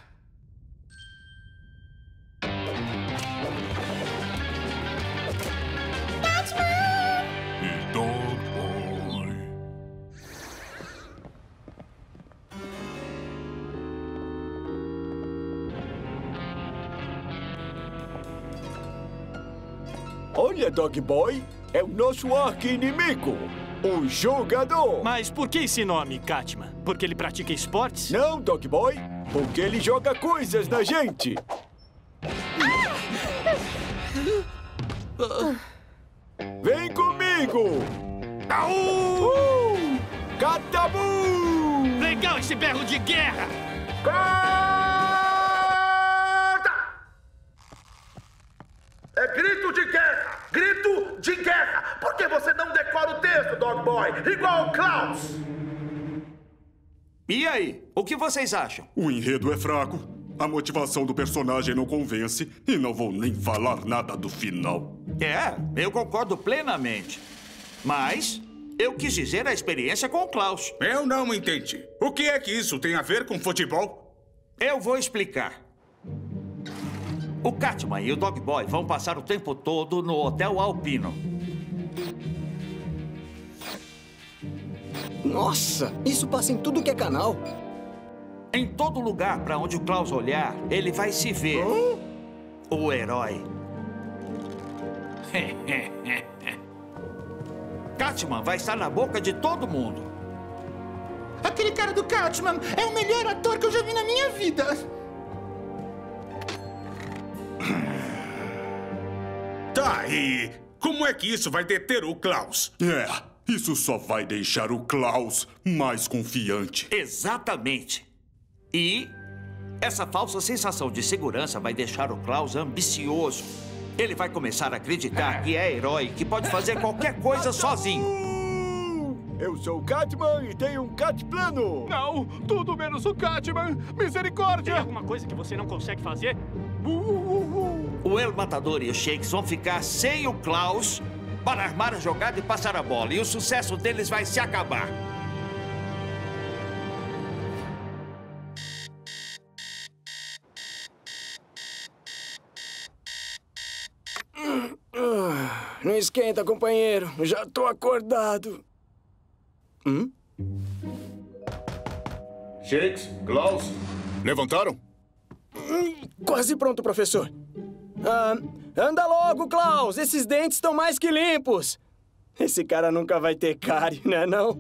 E Dog Boy. Olha, Dog Boy, é o nosso arqui-inimigo, o jogador. Mas por que esse nome, Catman? Porque ele pratica esportes? Não, Dog Boy, porque ele joga coisas na gente. Vem comigo! Uh! Catabu! Legal esse berro de guerra! É grito de guerra! Grito de guerra! Por que você não decora o texto, Dog Boy? Igual o Klaus! E aí? O que vocês acham? O enredo é fraco. A motivação do personagem não convence. E não vou nem falar nada do final. É, eu concordo plenamente. Mas eu quis dizer a experiência com o Klaus. Eu não entendi. O que é que isso tem a ver com futebol? Eu vou explicar. O Catman e o Dog Boy vão passar o tempo todo no Hotel Alpino. Nossa, isso passa em tudo que é canal. Em todo lugar para onde o Klaus olhar, ele vai se ver. Hã? O herói. Catman vai estar na boca de todo mundo. Aquele cara do Catman é o melhor ator que eu já vi na minha vida. Tá aí. Como é que isso vai deter o Klaus? É, isso só vai deixar o Klaus mais confiante. Exatamente. E essa falsa sensação de segurança vai deixar o Klaus ambicioso. Ele vai começar a acreditar que é herói, que pode fazer qualquer coisa sozinho. Eu sou o Catman e tenho um cat plano. Não, tudo menos o Catman. Misericórdia. Tem alguma coisa que você não consegue fazer? Uh, uh, uh. O El Matador e os Shakes vão ficar sem o Klaus para armar a jogada e passar a bola. E o sucesso deles vai se acabar. Não esquenta, companheiro. Já tô acordado. Hum? Shakes, Klaus. Levantaram? Hum, quase pronto, professor. Ah, anda logo, Klaus. Esses dentes estão mais que limpos. Esse cara nunca vai ter cárie, né, não?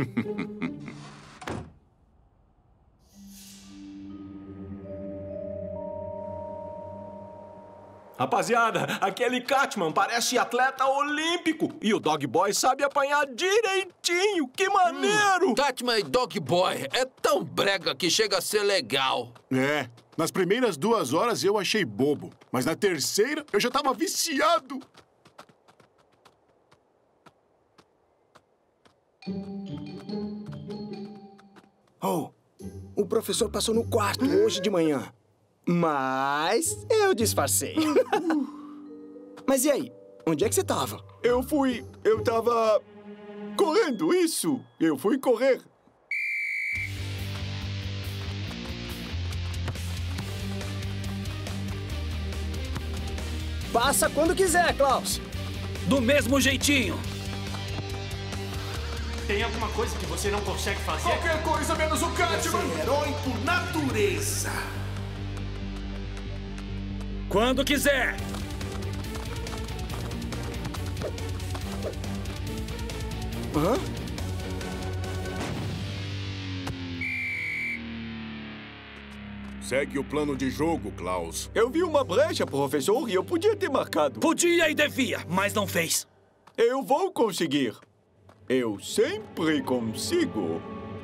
Rapaziada, aquele Catman parece atleta olímpico. E o Dog Boy sabe apanhar direitinho. Que maneiro! Hum, Catman e Dog Boy é tão brega que chega a ser legal. É, nas primeiras duas horas eu achei bobo. Mas na terceira eu já tava viciado. Oh, o professor passou no quarto hoje de manhã. Mas eu disfarcei. Mas e aí? Onde é que você tava? Eu fui... Eu tava... correndo, isso. Eu fui correr. Passa quando quiser, Klaus. Do mesmo jeitinho. Tem alguma coisa que você não consegue fazer? Qualquer coisa menos o Catman! Você é herói por natureza! Quando quiser! Hã? Segue o plano de jogo, Klaus. Eu vi uma brecha, professor, e eu podia ter marcado. Podia e devia, mas não fez. Eu vou conseguir. Eu sempre consigo.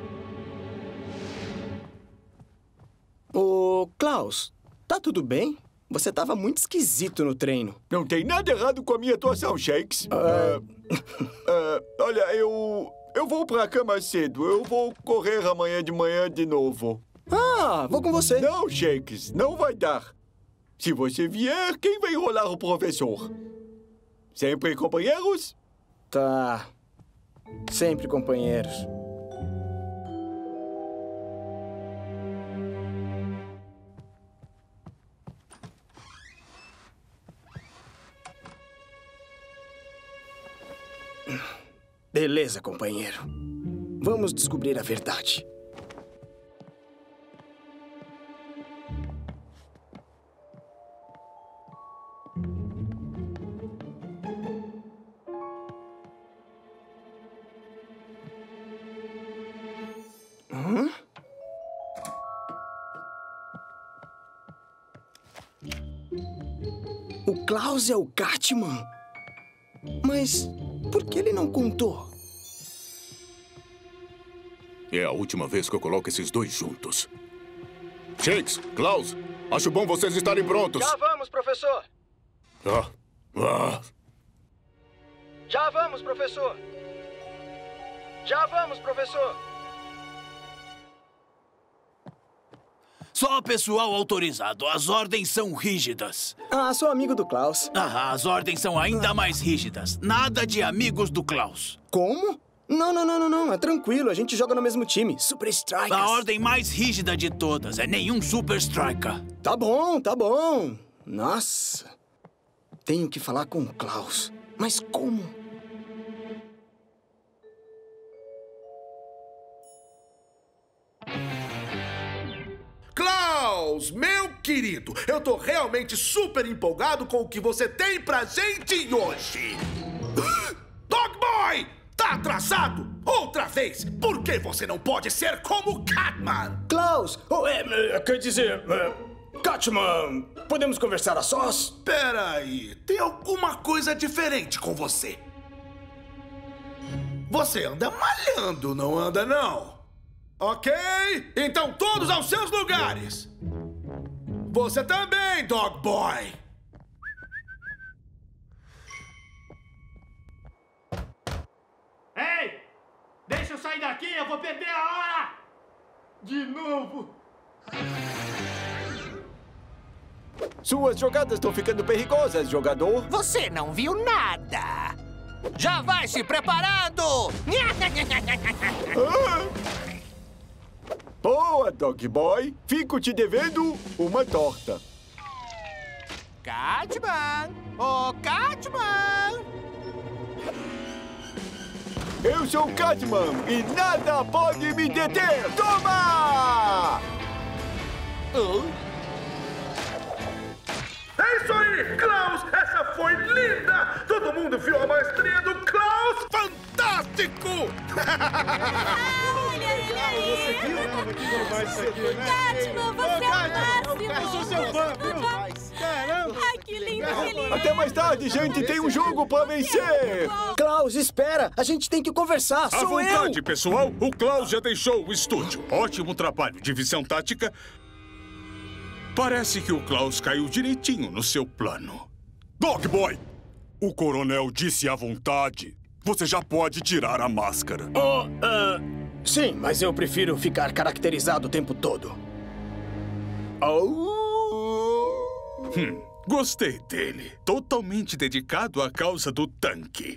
Ô, Klaus, tá tudo bem? Você tava muito esquisito no treino. Não tem nada errado com a minha atuação, Shakes. Uh... uh, olha, eu... Eu vou pra cama cedo. Eu vou correr amanhã de manhã de novo. Ah, vou com você. Não, Shakes, não vai dar. Se você vier, quem vai enrolar o professor? Sempre companheiros? Tá. Sempre companheiros. Beleza, companheiro. Vamos descobrir a verdade. Hã? O Klaus é o Catman? Mas por que ele não contou? É a última vez que eu coloco esses dois juntos. Shakes, Klaus, acho bom vocês estarem prontos. Já vamos, professor. Ah, ah. Já vamos, professor. Já vamos, professor. Só pessoal autorizado. As ordens são rígidas. Ah, sou amigo do Klaus. Ah, as ordens são ainda mais rígidas. Nada de amigos do Klaus. Como? Não, não, não, não, não. É tranquilo. A gente joga no mesmo time. Super Strikers. A ordem mais rígida de todas é nenhum Super Striker. Tá bom, tá bom. Nossa. Tenho que falar com o Klaus. Mas como? Klaus, meu querido, eu tô realmente super empolgado com o que você tem pra gente hoje. Dog Boy, tá atrasado? Outra vez, por que você não pode ser como o Catman? Klaus, oh, é, quer dizer, é, Catman, podemos conversar a sós? Peraí, tem alguma coisa diferente com você. Você anda malhando, não anda não? Ok, então todos aos seus lugares. Você também, Dog Boy. Ei! Deixa eu sair daqui, eu vou perder a hora! De novo! Suas jogadas estão ficando perigosas, jogador. Você não viu nada. Já vai se preparando! Ah! Boa, Dog Boy. Fico te devendo uma torta. Catman! Ô, oh, Catman! Eu sou o Catman e nada pode me deter! Toma! Oh. É isso aí, Klaus! Essa foi linda! Todo mundo viu a maestria do Klaus? Fantástico! Olha ele aí! Catman, você é o máximo! Eu sou seu fã, viu? Caramba! Ai, que lindo, que lindo! Até mais tarde, gente! Tem um jogo pra vencer! Klaus, espera! A gente tem que conversar! À Sou vontade, eu! pessoal! O Klaus já deixou o estúdio. Ótimo trabalho de visão tática. Parece que o Klaus caiu direitinho no seu plano. Dog Boy! O coronel disse à vontade. Você já pode tirar a máscara. Oh, uh, sim, mas eu prefiro ficar caracterizado o tempo todo. Oh. Hum, gostei dele. Totalmente dedicado à causa do tanque.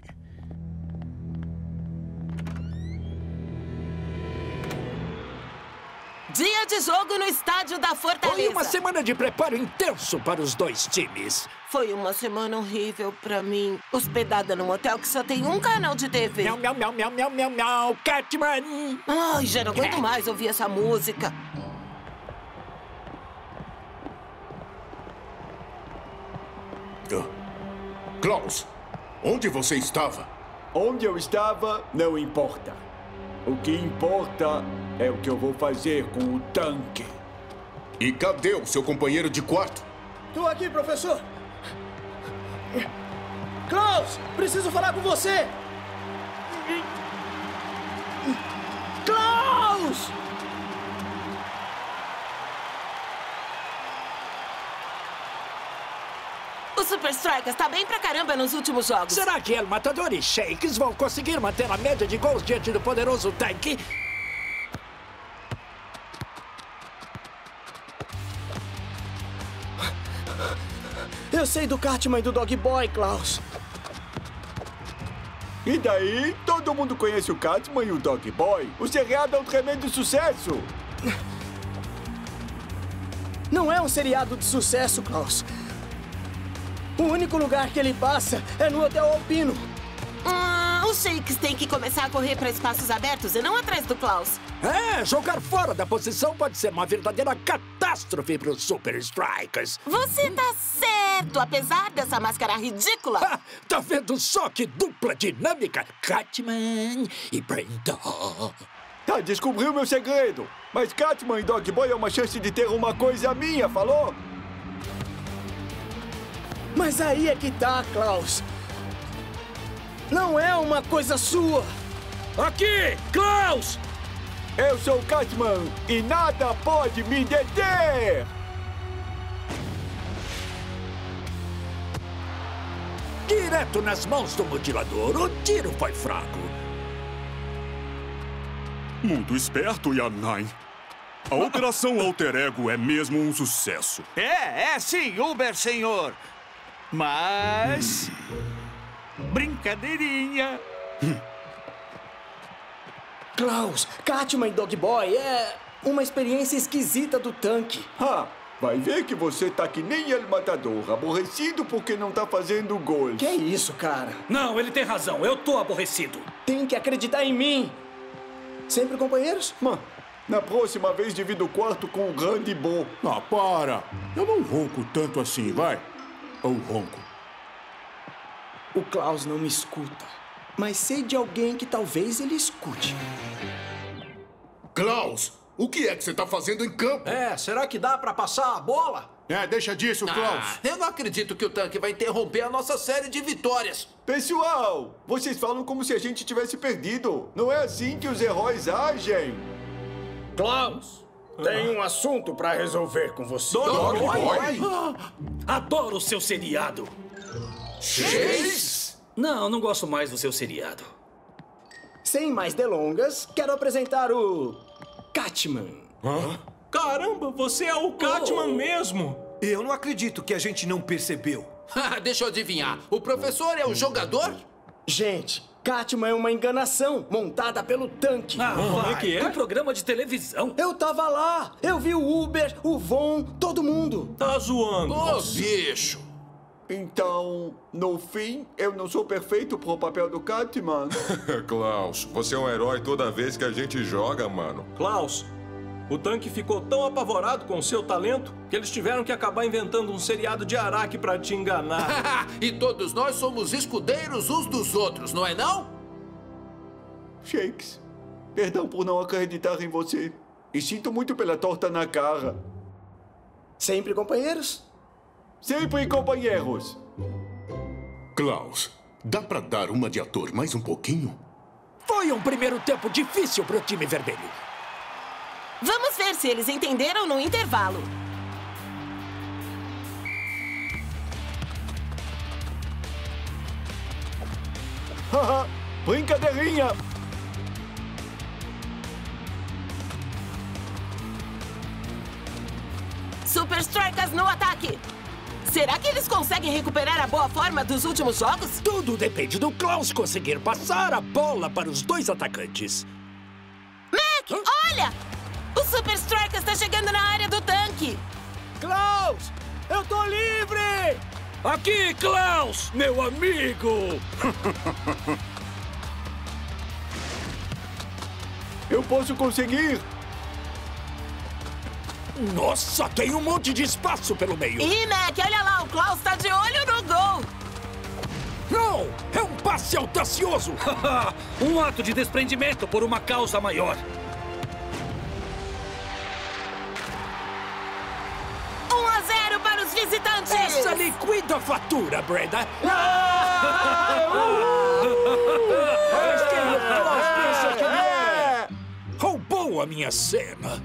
Dia de jogo no estádio da Fortaleza. Foi uma semana de preparo intenso para os dois times. Foi uma semana horrível pra mim. Hospedada num hotel que só tem um canal de T V. Miau, miau, miau, miau, miau, miau, miau, Catman! Ai, já não aguento mais ouvir essa música. Klaus, onde você estava? Onde eu estava, não importa. O que importa é o que eu vou fazer com o tanque. E cadê o seu companheiro de quarto? Tô aqui, professor. Klaus, preciso falar com você. Klaus! O Super Strikers tá bem pra caramba nos últimos jogos. Será que El Matador e Shakes vão conseguir manter a média de gols diante do poderoso tanque? Eu sei do Cartman e do Dog Boy, Klaus. E daí? Todo mundo conhece o Cartman e o Dog Boy. O seriado é um tremendo sucesso. Não é um seriado de sucesso, Klaus. O único lugar que ele passa é no Hotel Alpino. Ah, os Shakes têm que começar a correr para espaços abertos e não atrás do Klaus. É, jogar fora da posição pode ser uma verdadeira catástrofe para os Super Strikers. Você tá certo, apesar dessa máscara ridícula. Ha, tá vendo só que dupla dinâmica? Catman e Brenda. Tá, descobriu meu segredo. Mas Catman e Dog Boy é uma chance de ter uma coisa minha, falou? Mas aí é que tá, Klaus. Não é uma coisa sua. Aqui, Klaus! Eu sou o Catman e nada pode me deter! Direto nas mãos do mutilador, o tiro foi fraco. Muito esperto, Yanai. A Operação Alter Ego é mesmo um sucesso. É, é sim, Uber, senhor. Mas... brincadeirinha. Klaus, Catman e Dog Boy é uma experiência esquisita do tanque. Ah, vai ver que você tá que nem El Matador, aborrecido porque não tá fazendo gols. Que isso, cara? Não, ele tem razão. Eu tô aborrecido. Tem que acreditar em mim. Sempre companheiros? Mano, na próxima vez divido o quarto com o grande Bo. Ah, para. Eu não ronco tanto assim, vai. Ou ronco. O Klaus não me escuta, mas sei de alguém que talvez ele escute. Klaus, o que é que você tá fazendo em campo? É, será que dá pra passar a bola? É, deixa disso, Klaus. Ah, eu não acredito que o tanque vai interromper a nossa série de vitórias. Pessoal, vocês falam como se a gente tivesse perdido. Não é assim que os heróis agem. Klaus, tem um assunto pra resolver com você. Dog Boy? Adoro o seu seriado. Shakes? Não, não gosto mais do seu seriado. Sem mais delongas, quero apresentar o... Catman. Hã? Caramba, você é o Catman mesmo. Eu não acredito que a gente não percebeu. Deixa eu adivinhar. O professor é o jogador? Gente, Catman é uma enganação montada pelo tanque. Ah, como é que é? Um programa de televisão. Eu tava lá. Eu vi o Uber, o Von, todo mundo. Tá zoando. Ô, bicho. Então, no fim, eu não sou perfeito pro papel do Catman. Klaus, você é um herói toda vez que a gente joga, mano. Klaus, o tanque ficou tão apavorado com o seu talento que eles tiveram que acabar inventando um seriado de Araque pra te enganar. E todos nós somos escudeiros uns dos outros, não é não? Shakes, perdão por não acreditar em você. E sinto muito pela torta na cara. Sempre companheiros? Sempre companheiros. Klaus, dá pra dar uma de ator mais um pouquinho? Foi um primeiro tempo difícil pro time vermelho. Vamos ver se eles entenderam no intervalo. Haha, brincadeirinha. Super Strikers no ataque! Será que eles conseguem recuperar a boa forma dos últimos jogos? Tudo depende do Klaus conseguir passar a bola para os dois atacantes. Mac, olha! O Super Strikers está chegando na área do tanque! Klaus! Eu tô livre! Aqui, Klaus, meu amigo! Eu posso conseguir! Nossa, tem um monte de espaço pelo meio! Ih, Mac, olha lá, o Klaus tá de olho no gol! Não! É um passe audacioso! Um ato de desprendimento por uma causa maior! um a zero para os visitantes! Essa liquida a fatura, Brenda! Roubou a minha cena!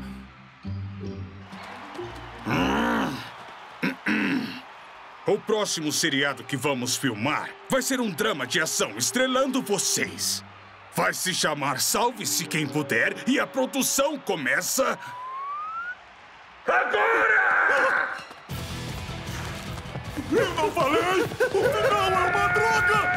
O próximo seriado que vamos filmar vai ser um drama de ação estrelando vocês. Vai se chamar Salve-se Quem Puder e a produção começa... agora! Eu não falei! O final é uma droga!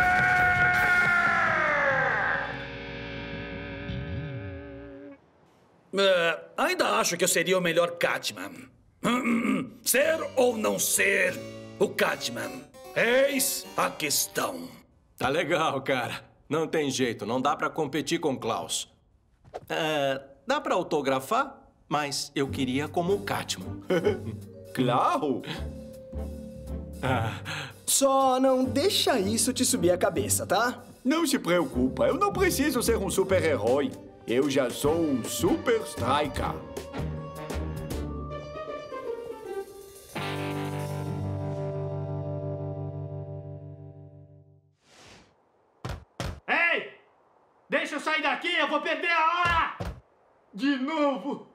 Uh, ainda acho que eu seria o melhor Catman. Ser ou não ser o Catman? Eis a questão. Tá legal, cara. Não tem jeito, não dá pra competir com Klaus. Uh, dá pra autografar, mas eu queria como o Catman. Claro! Ah. Só não deixa isso te subir a cabeça, tá? Não se preocupa, eu não preciso ser um super-herói. Eu já sou um Super Striker. Ei! Deixa eu sair daqui, eu vou perder a hora! De novo!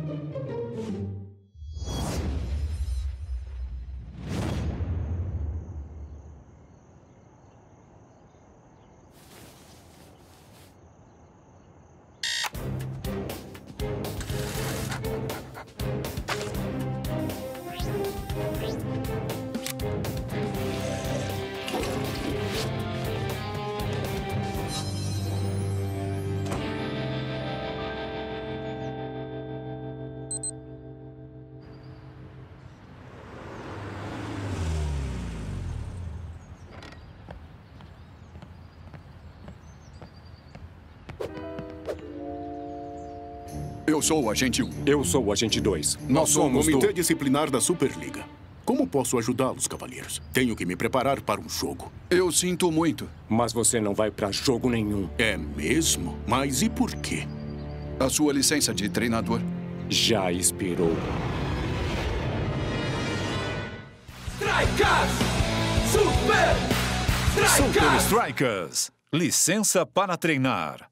Eu sou o Agente um. Eu sou o Agente dois. Nós, Nós somos o Comitê do... Disciplinar da Superliga. Como posso ajudá-los, cavalheiros? Tenho que me preparar para um jogo. Eu sinto muito. Mas você não vai para jogo nenhum. É mesmo? Mas e por quê? A sua licença de treinador já expirou. Strikers! Super Strikers! Super Strikers. Licença para treinar.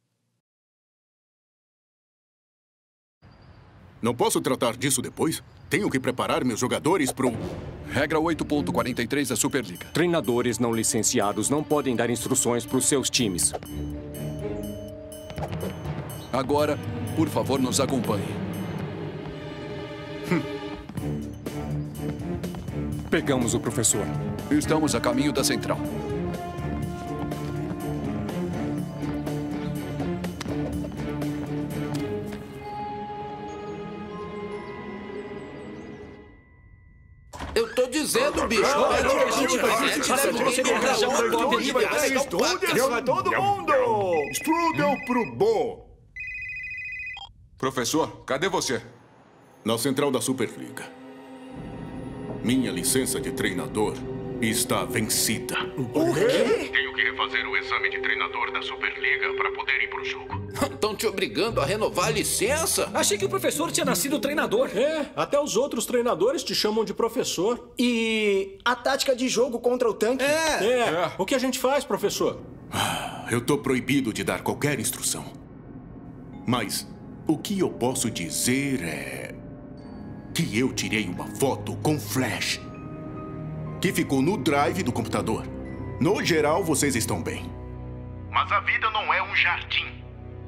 Não posso tratar disso depois? Tenho que preparar meus jogadores para um... Regra oito ponto quarenta e três da Superliga. Treinadores não licenciados não podem dar instruções para os seus times. Agora, por favor, nos acompanhe. Hum. Pegamos o professor. Estamos a caminho da central. Eu tô dizendo, bicho. Strudel pra todo mundo! Strudel pro Bo! Professor, cadê você? Na central da Superliga. Minha licença de treinador está vencida. O quê? Tenho que refazer o exame de treinador da Superliga para poder ir pro jogo. Estão te obrigando a renovar a licença? Achei que o professor tinha nascido treinador. É, até os outros treinadores te chamam de professor. E a tática de jogo contra o tanque? É, é. é. O que a gente faz, professor? Eu tô proibido de dar qualquer instrução. Mas o que eu posso dizer é que eu tirei uma foto com flash que ficou no drive do computador. No geral, vocês estão bem. Mas a vida não é um jardim.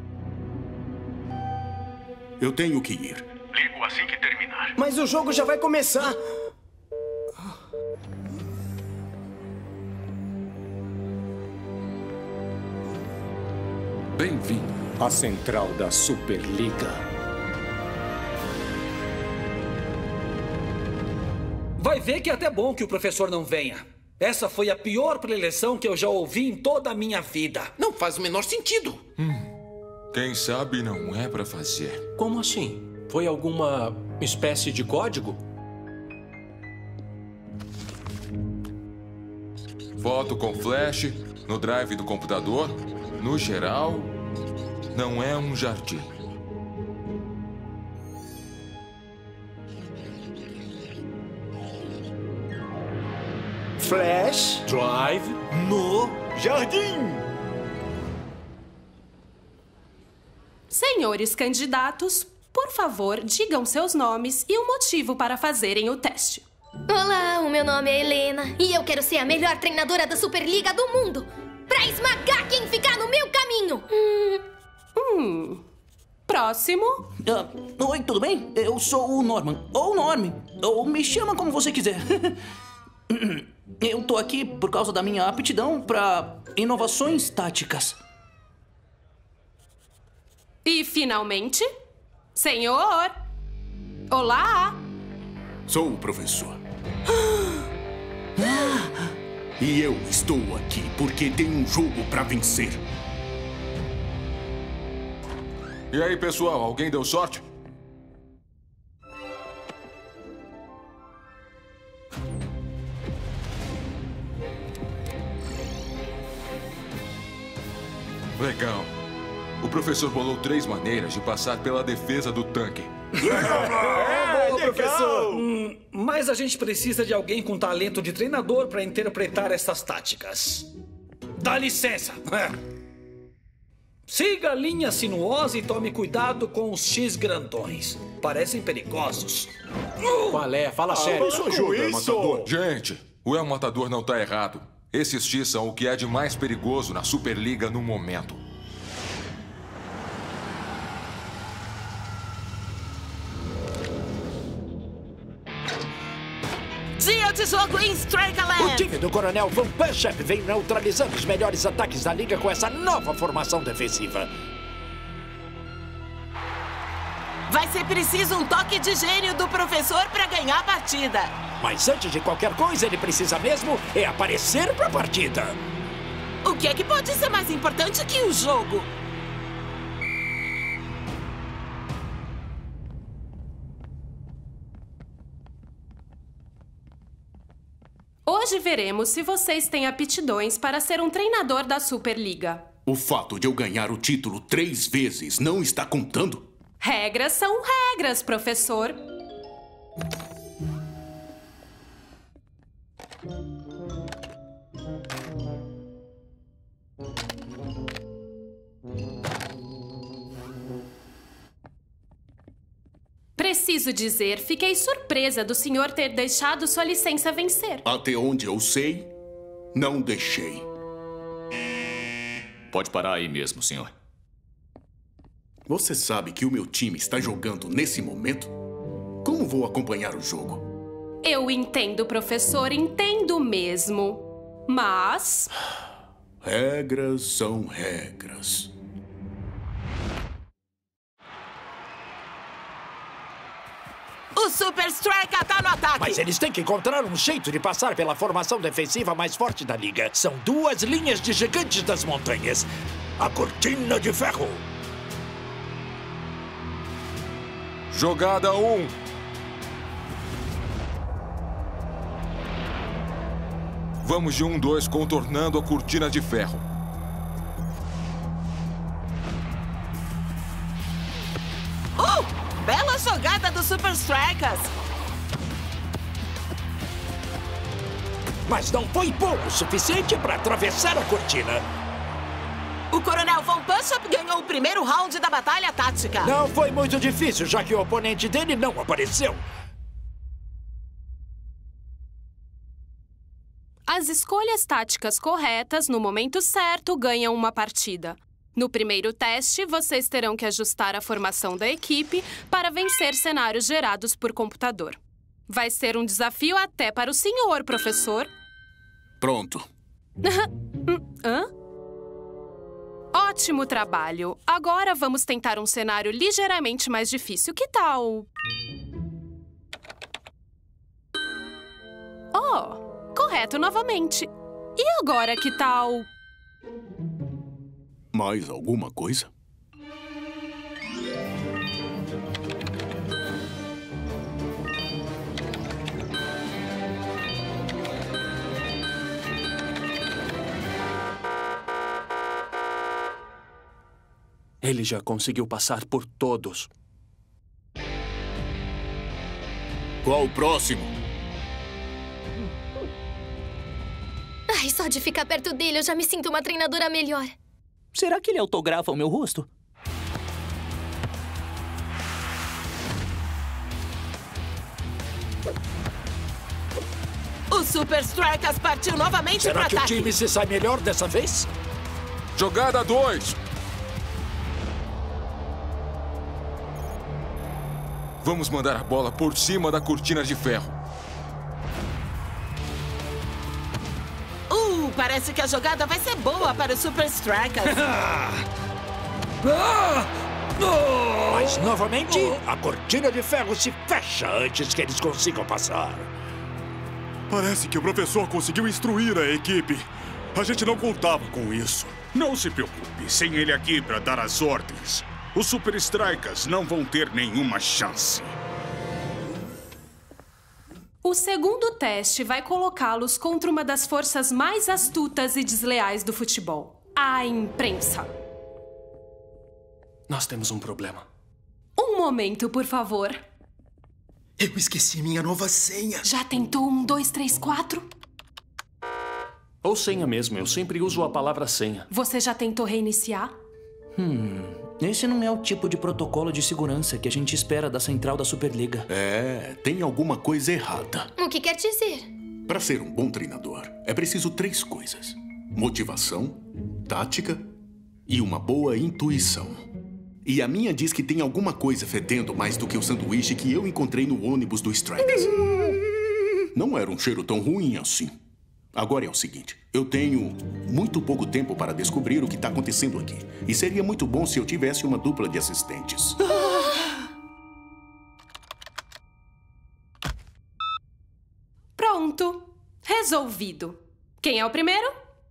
Eu tenho que ir. Ligo assim que terminar. Mas o jogo já vai começar. Bem-vindo à central da Superliga. Vai ver que é até bom que o professor não venha. Essa foi a pior preleção que eu já ouvi em toda a minha vida. Não faz o menor sentido. Hum. Quem sabe não é pra fazer. Como assim? Foi alguma espécie de código? Foto com flash, no drive do computador, no geral, não é um jardim. Flash drive no jardim. Senhores candidatos, por favor, digam seus nomes e o motivo para fazerem o teste. Olá, o meu nome é Helena e eu quero ser a melhor treinadora da Superliga do mundo pra esmagar quem ficar no meu caminho. Hum. hum. Próximo. Uh, oi, tudo bem? Eu sou o Norman, ou Norm, ou me chama como você quiser. Eu tô aqui por causa da minha aptidão para inovações táticas. E, finalmente, senhor. Olá. Sou o professor. E eu estou aqui porque tenho um jogo para vencer. E aí, pessoal, alguém deu sorte? Legal. O professor bolou três maneiras de passar pela defesa do tanque. É, boa, professor. Hum, mas a gente precisa de alguém com talento de treinador para interpretar essas táticas. Dá licença. Siga a linha sinuosa e tome cuidado com os X grandões. Parecem perigosos. Qual é? Fala sério. Isso ajuda, Matador. Gente, o El Matador não tá errado. Esses X são o que é de mais perigoso na Superliga no momento. Dia de jogo em Strikerland! O time do Coronel Von Punch-Up vem neutralizando os melhores ataques da liga com essa nova formação defensiva. Vai ser preciso um toque de gênio do professor para ganhar a partida. Mas antes de qualquer coisa, ele precisa mesmo é aparecer pra partida. O que é que pode ser mais importante que o jogo? Hoje veremos se vocês têm aptidões para ser um treinador da Superliga. O fato de eu ganhar o título três vezes não está contando? Regras são regras, professor. Preciso dizer, fiquei surpresa do senhor ter deixado sua licença vencer. Até onde eu sei, não deixei. Pode parar aí mesmo, senhor. Você sabe que o meu time está jogando nesse momento? Como vou acompanhar o jogo? Eu entendo, professor, entendo mesmo. Mas... regras são regras. O Super Striker tá no ataque! Mas eles têm que encontrar um jeito de passar pela formação defensiva mais forte da liga. São duas linhas de gigantes das montanhas. A cortina de ferro. Jogada um. Vamos de um dois contornando a cortina de ferro. Uh! Bela jogada do Super Strikers! Mas não foi bom o suficiente para atravessar a cortina. O Coronel Von Punch-Up ganhou o primeiro round da batalha tática. Não foi muito difícil, já que o oponente dele não apareceu. As escolhas táticas corretas no momento certo ganham uma partida. No primeiro teste, vocês terão que ajustar a formação da equipe para vencer cenários gerados por computador. Vai ser um desafio até para o senhor, professor. Pronto. Hã? Ótimo trabalho. Agora vamos tentar um cenário ligeiramente mais difícil. Que tal? correto novamente. E agora, que tal... Mais alguma coisa? Ele já conseguiu passar por todos. Qual o próximo? Ai, só de ficar perto dele eu já me sinto uma treinadora melhor. Será que ele autografa o meu rosto? O Super Strikers partiu novamente Será para que ataque. o time se sai melhor dessa vez? Jogada dois. Vamos mandar a bola por cima da cortina de ferro. Uh, parece que a jogada vai ser boa para os Super Strikers. Mas, novamente, a cortina de ferro se fecha antes que eles consigam passar. Parece que o professor conseguiu instruir a equipe. A gente não contava com isso. Não se preocupe, sem ele aqui para dar as ordens, os Super Strikers não vão ter nenhuma chance. O segundo teste vai colocá-los contra uma das forças mais astutas e desleais do futebol. A imprensa. Nós temos um problema. Um momento, por favor. Eu esqueci minha nova senha. Já tentou um, dois, três, quatro? Ou senha mesmo, eu sempre uso a palavra senha. Você já tentou reiniciar? Hum, esse não é o tipo de protocolo de segurança que a gente espera da central da Superliga. É, tem alguma coisa errada. O que quer dizer? Para ser um bom treinador, é preciso três coisas: motivação, tática e uma boa intuição. E a minha diz que tem alguma coisa fedendo mais do que o sanduíche que eu encontrei no ônibus do Strikers. Não era um cheiro tão ruim assim. Agora é o seguinte, eu tenho muito pouco tempo para descobrir o que está acontecendo aqui. E seria muito bom se eu tivesse uma dupla de assistentes. Pronto. Resolvido. Quem é o primeiro?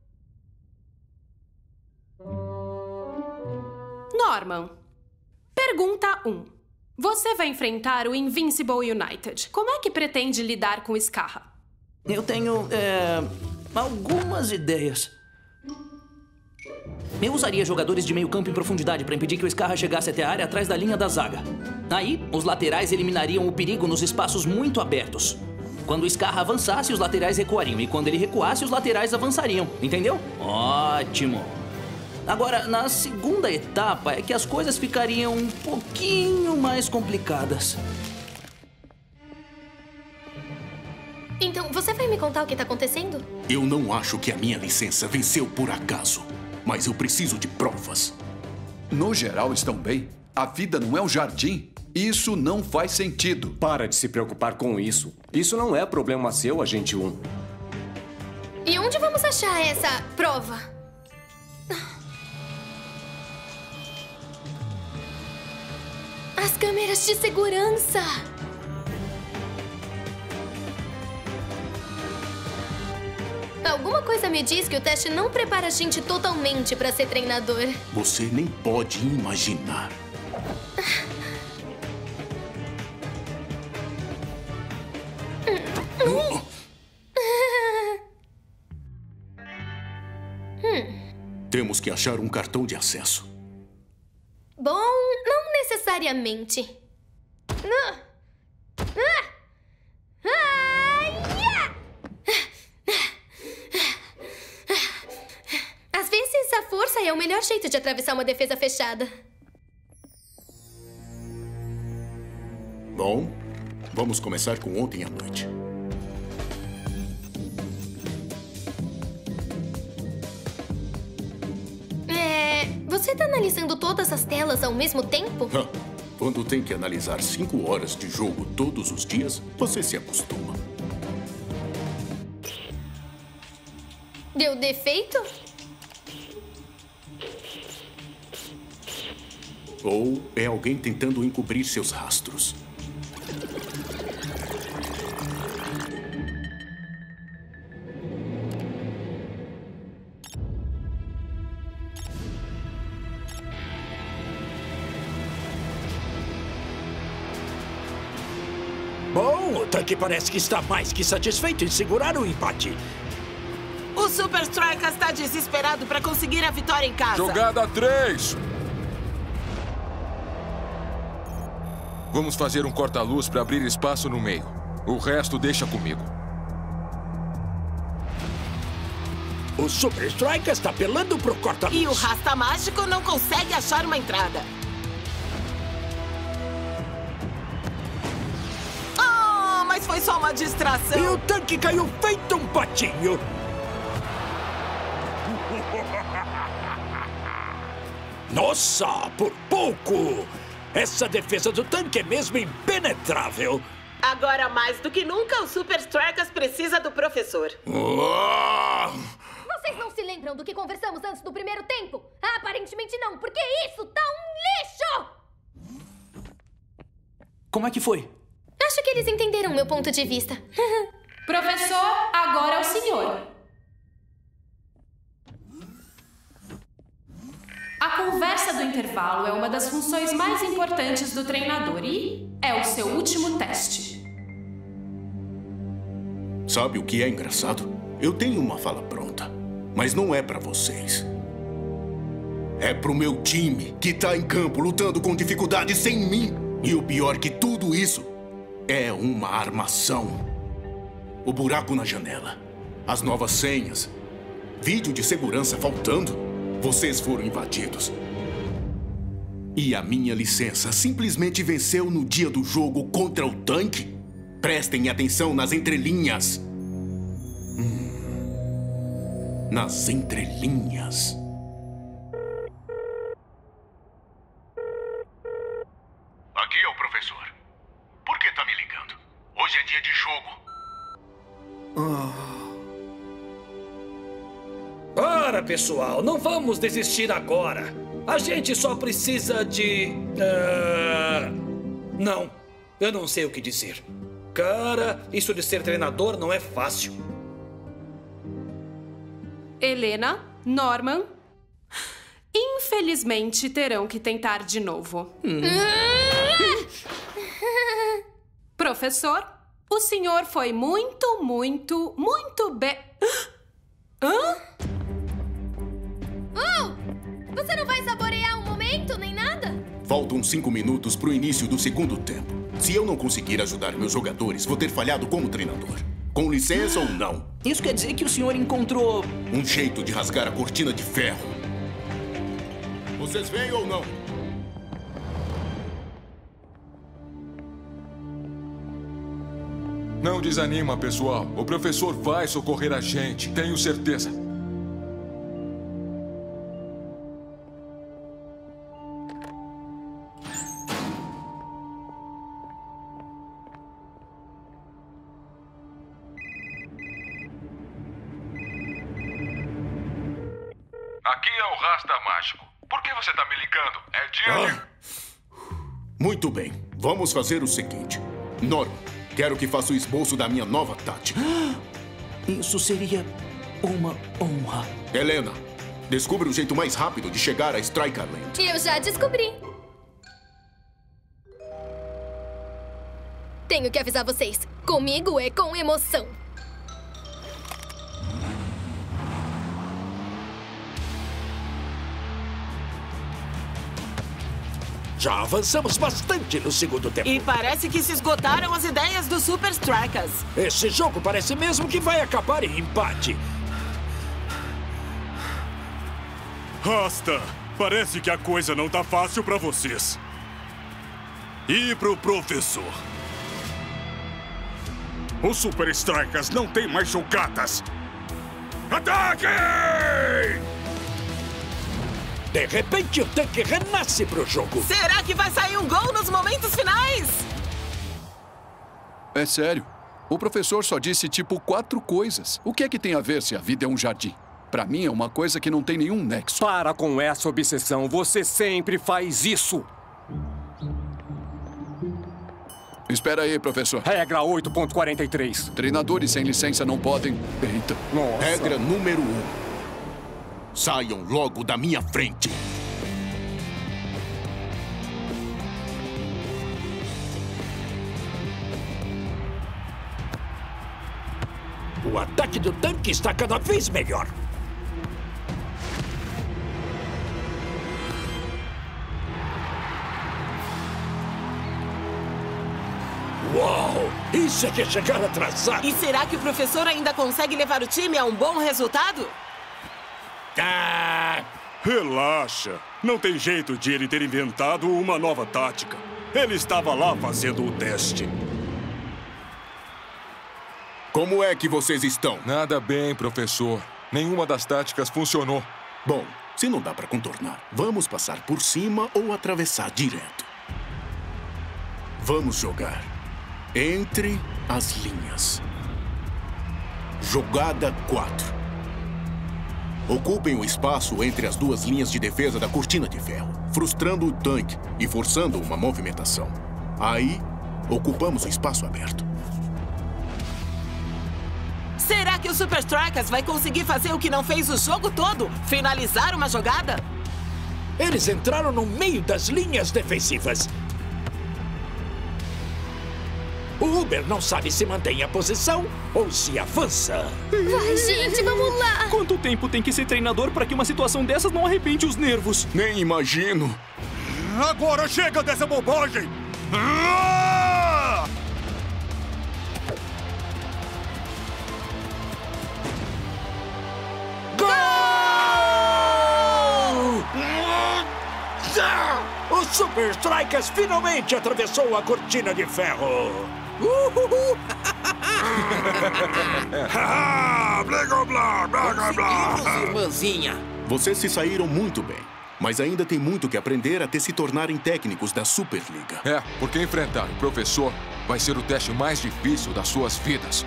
Norman. Pergunta um. Você vai enfrentar o Invincible United. Como é que pretende lidar com Scarra? Eu tenho, é, algumas ideias. Eu usaria jogadores de meio campo em profundidade para impedir que o Scarra chegasse até a área atrás da linha da zaga. Aí, os laterais eliminariam o perigo nos espaços muito abertos. Quando o Scarra avançasse, os laterais recuariam. E quando ele recuasse, os laterais avançariam. Entendeu? Ótimo! Agora, na segunda etapa, é que as coisas ficariam um pouquinho mais complicadas. Então, você vai me contar o que tá acontecendo? Eu não acho que a minha licença venceu por acaso. Mas eu preciso de provas. No geral, estão bem. A vida não é um jardim. Isso não faz sentido. Para de se preocupar com isso. Isso não é problema seu, agente um. E onde vamos achar essa prova? As câmeras de segurança! Alguma coisa me diz que o teste não prepara a gente totalmente para ser treinador. Você nem pode imaginar. Temos que achar um cartão de acesso. Bom, não necessariamente. Ah! Ah! Ah! Yeah! Às vezes, a força é o melhor jeito de atravessar uma defesa fechada. Bom, vamos começar com ontem à noite. É... Você tá analisando todas as telas ao mesmo tempo? Quando tem que analisar cinco horas de jogo todos os dias, você se acostuma. Deu defeito? Ou é alguém tentando encobrir seus rastros. tanque parece que está mais que satisfeito em segurar o empate. O Super Strikers está desesperado para conseguir a vitória em casa. Jogada três. Vamos fazer um corta-luz para abrir espaço no meio. O resto deixa comigo. O Super Strikers está apelando pro corta-luz. E o Rasta Mágico não consegue achar uma entrada. Oh, mas foi só uma distração. E o tanque caiu feito um patinho. Nossa, por pouco! Essa defesa do tanque é mesmo impenetrável. Agora, mais do que nunca, o Super Strikers precisa do professor. Oh! Vocês não se lembram do que conversamos antes do primeiro tempo? Aparentemente não, porque isso tá um lixo! Como é que foi? Acho que eles entenderam meu ponto de vista. Professor, agora é o senhor. A conversa do intervalo é uma das funções mais importantes do treinador e é o seu último teste. Sabe o que é engraçado? Eu tenho uma fala pronta, mas não é pra vocês. É pro meu time, que tá em campo lutando com dificuldade sem mim. E o pior que tudo isso é uma armação. O buraco na janela, as novas senhas, vídeo de segurança faltando. Vocês foram invadidos. E a minha licença simplesmente venceu no dia do jogo contra o tanque? Prestem atenção nas entrelinhas. Hum. Nas entrelinhas. Aqui é o professor. Por que tá me ligando? Hoje é dia de jogo. Ah. Ora, pessoal, não vamos desistir agora. A gente só precisa de... Uh... Não, eu não sei o que dizer. Cara, isso de ser treinador não é fácil. Helena, Norman, infelizmente terão que tentar de novo. Hum. Professor, o senhor foi muito, muito, muito bem... Hã? Oh! Você não vai saborear um momento, nem nada? Faltam cinco minutos pro início do segundo tempo. Se eu não conseguir ajudar meus jogadores, vou ter falhado como treinador. Com licença ou não? Isso quer dizer que o senhor encontrou... um jeito de rasgar a cortina de ferro. Vocês veem ou não? Não desanima, pessoal. O professor vai socorrer a gente, tenho certeza. Aqui é o Rasta Mágico. Por que você tá me ligando? É dia de... Ah. Muito bem. Vamos fazer o seguinte. Norman, quero que faça o esboço da minha nova tática. Isso seria uma honra. Helena, descubra o jeito mais rápido de chegar a Strikerland. Eu já descobri. Tenho que avisar vocês. Comigo é com emoção. Já avançamos bastante no segundo tempo. E parece que se esgotaram as ideias dos Super Strikers. Esse jogo parece mesmo que vai acabar em empate. Rasta, parece que a coisa não tá fácil pra vocês. E pro professor. Os Super Strikers não tem mais jogadas. Ataquem! De repente, o tanque renasce pro jogo. Será que vai sair um gol nos momentos finais? É sério. O professor só disse, tipo, quatro coisas. O que é que tem a ver se a vida é um jardim? Pra mim, é uma coisa que não tem nenhum nexo. Para com essa obsessão. Você sempre faz isso. Espera aí, professor. Regra oito ponto quarenta e três. Treinadores sem licença não podem... Eita. Nossa. Regra número um. Saiam logo da minha frente. O ataque do tanque está cada vez melhor. Uau! Isso é que é chegar atrasado. E será que o professor ainda consegue levar o time a um bom resultado? Ah! Relaxa. Não tem jeito de ele ter inventado uma nova tática. Ele estava lá fazendo o teste. Como é que vocês estão? Nada bem, professor. Nenhuma das táticas funcionou. Bom, se não dá para contornar, vamos passar por cima ou atravessar direto. Vamos jogar entre as linhas. Jogada quatro. Ocupem o espaço entre as duas linhas de defesa da cortina de ferro, frustrando o tanque e forçando uma movimentação. Aí, ocupamos o espaço aberto. Será que o Super Strikers vai conseguir fazer o que não fez o jogo todo? Finalizar uma jogada? Eles entraram no meio das linhas defensivas. O Uber não sabe se mantém a posição ou se avança. Vai, gente, vamos lá! Quanto tempo tem que ser treinador para que uma situação dessas não arrepende os nervos? Nem imagino. Agora chega dessa bobagem! Ah! Gol! O Super Strikers finalmente atravessou a cortina de ferro. Uhul! blá, blá, blá, blá. Irmãzinha. Vocês se saíram muito bem, mas ainda tem muito que aprender até se tornarem técnicos da Superliga. É, porque enfrentar o professor vai ser o teste mais difícil das suas vidas.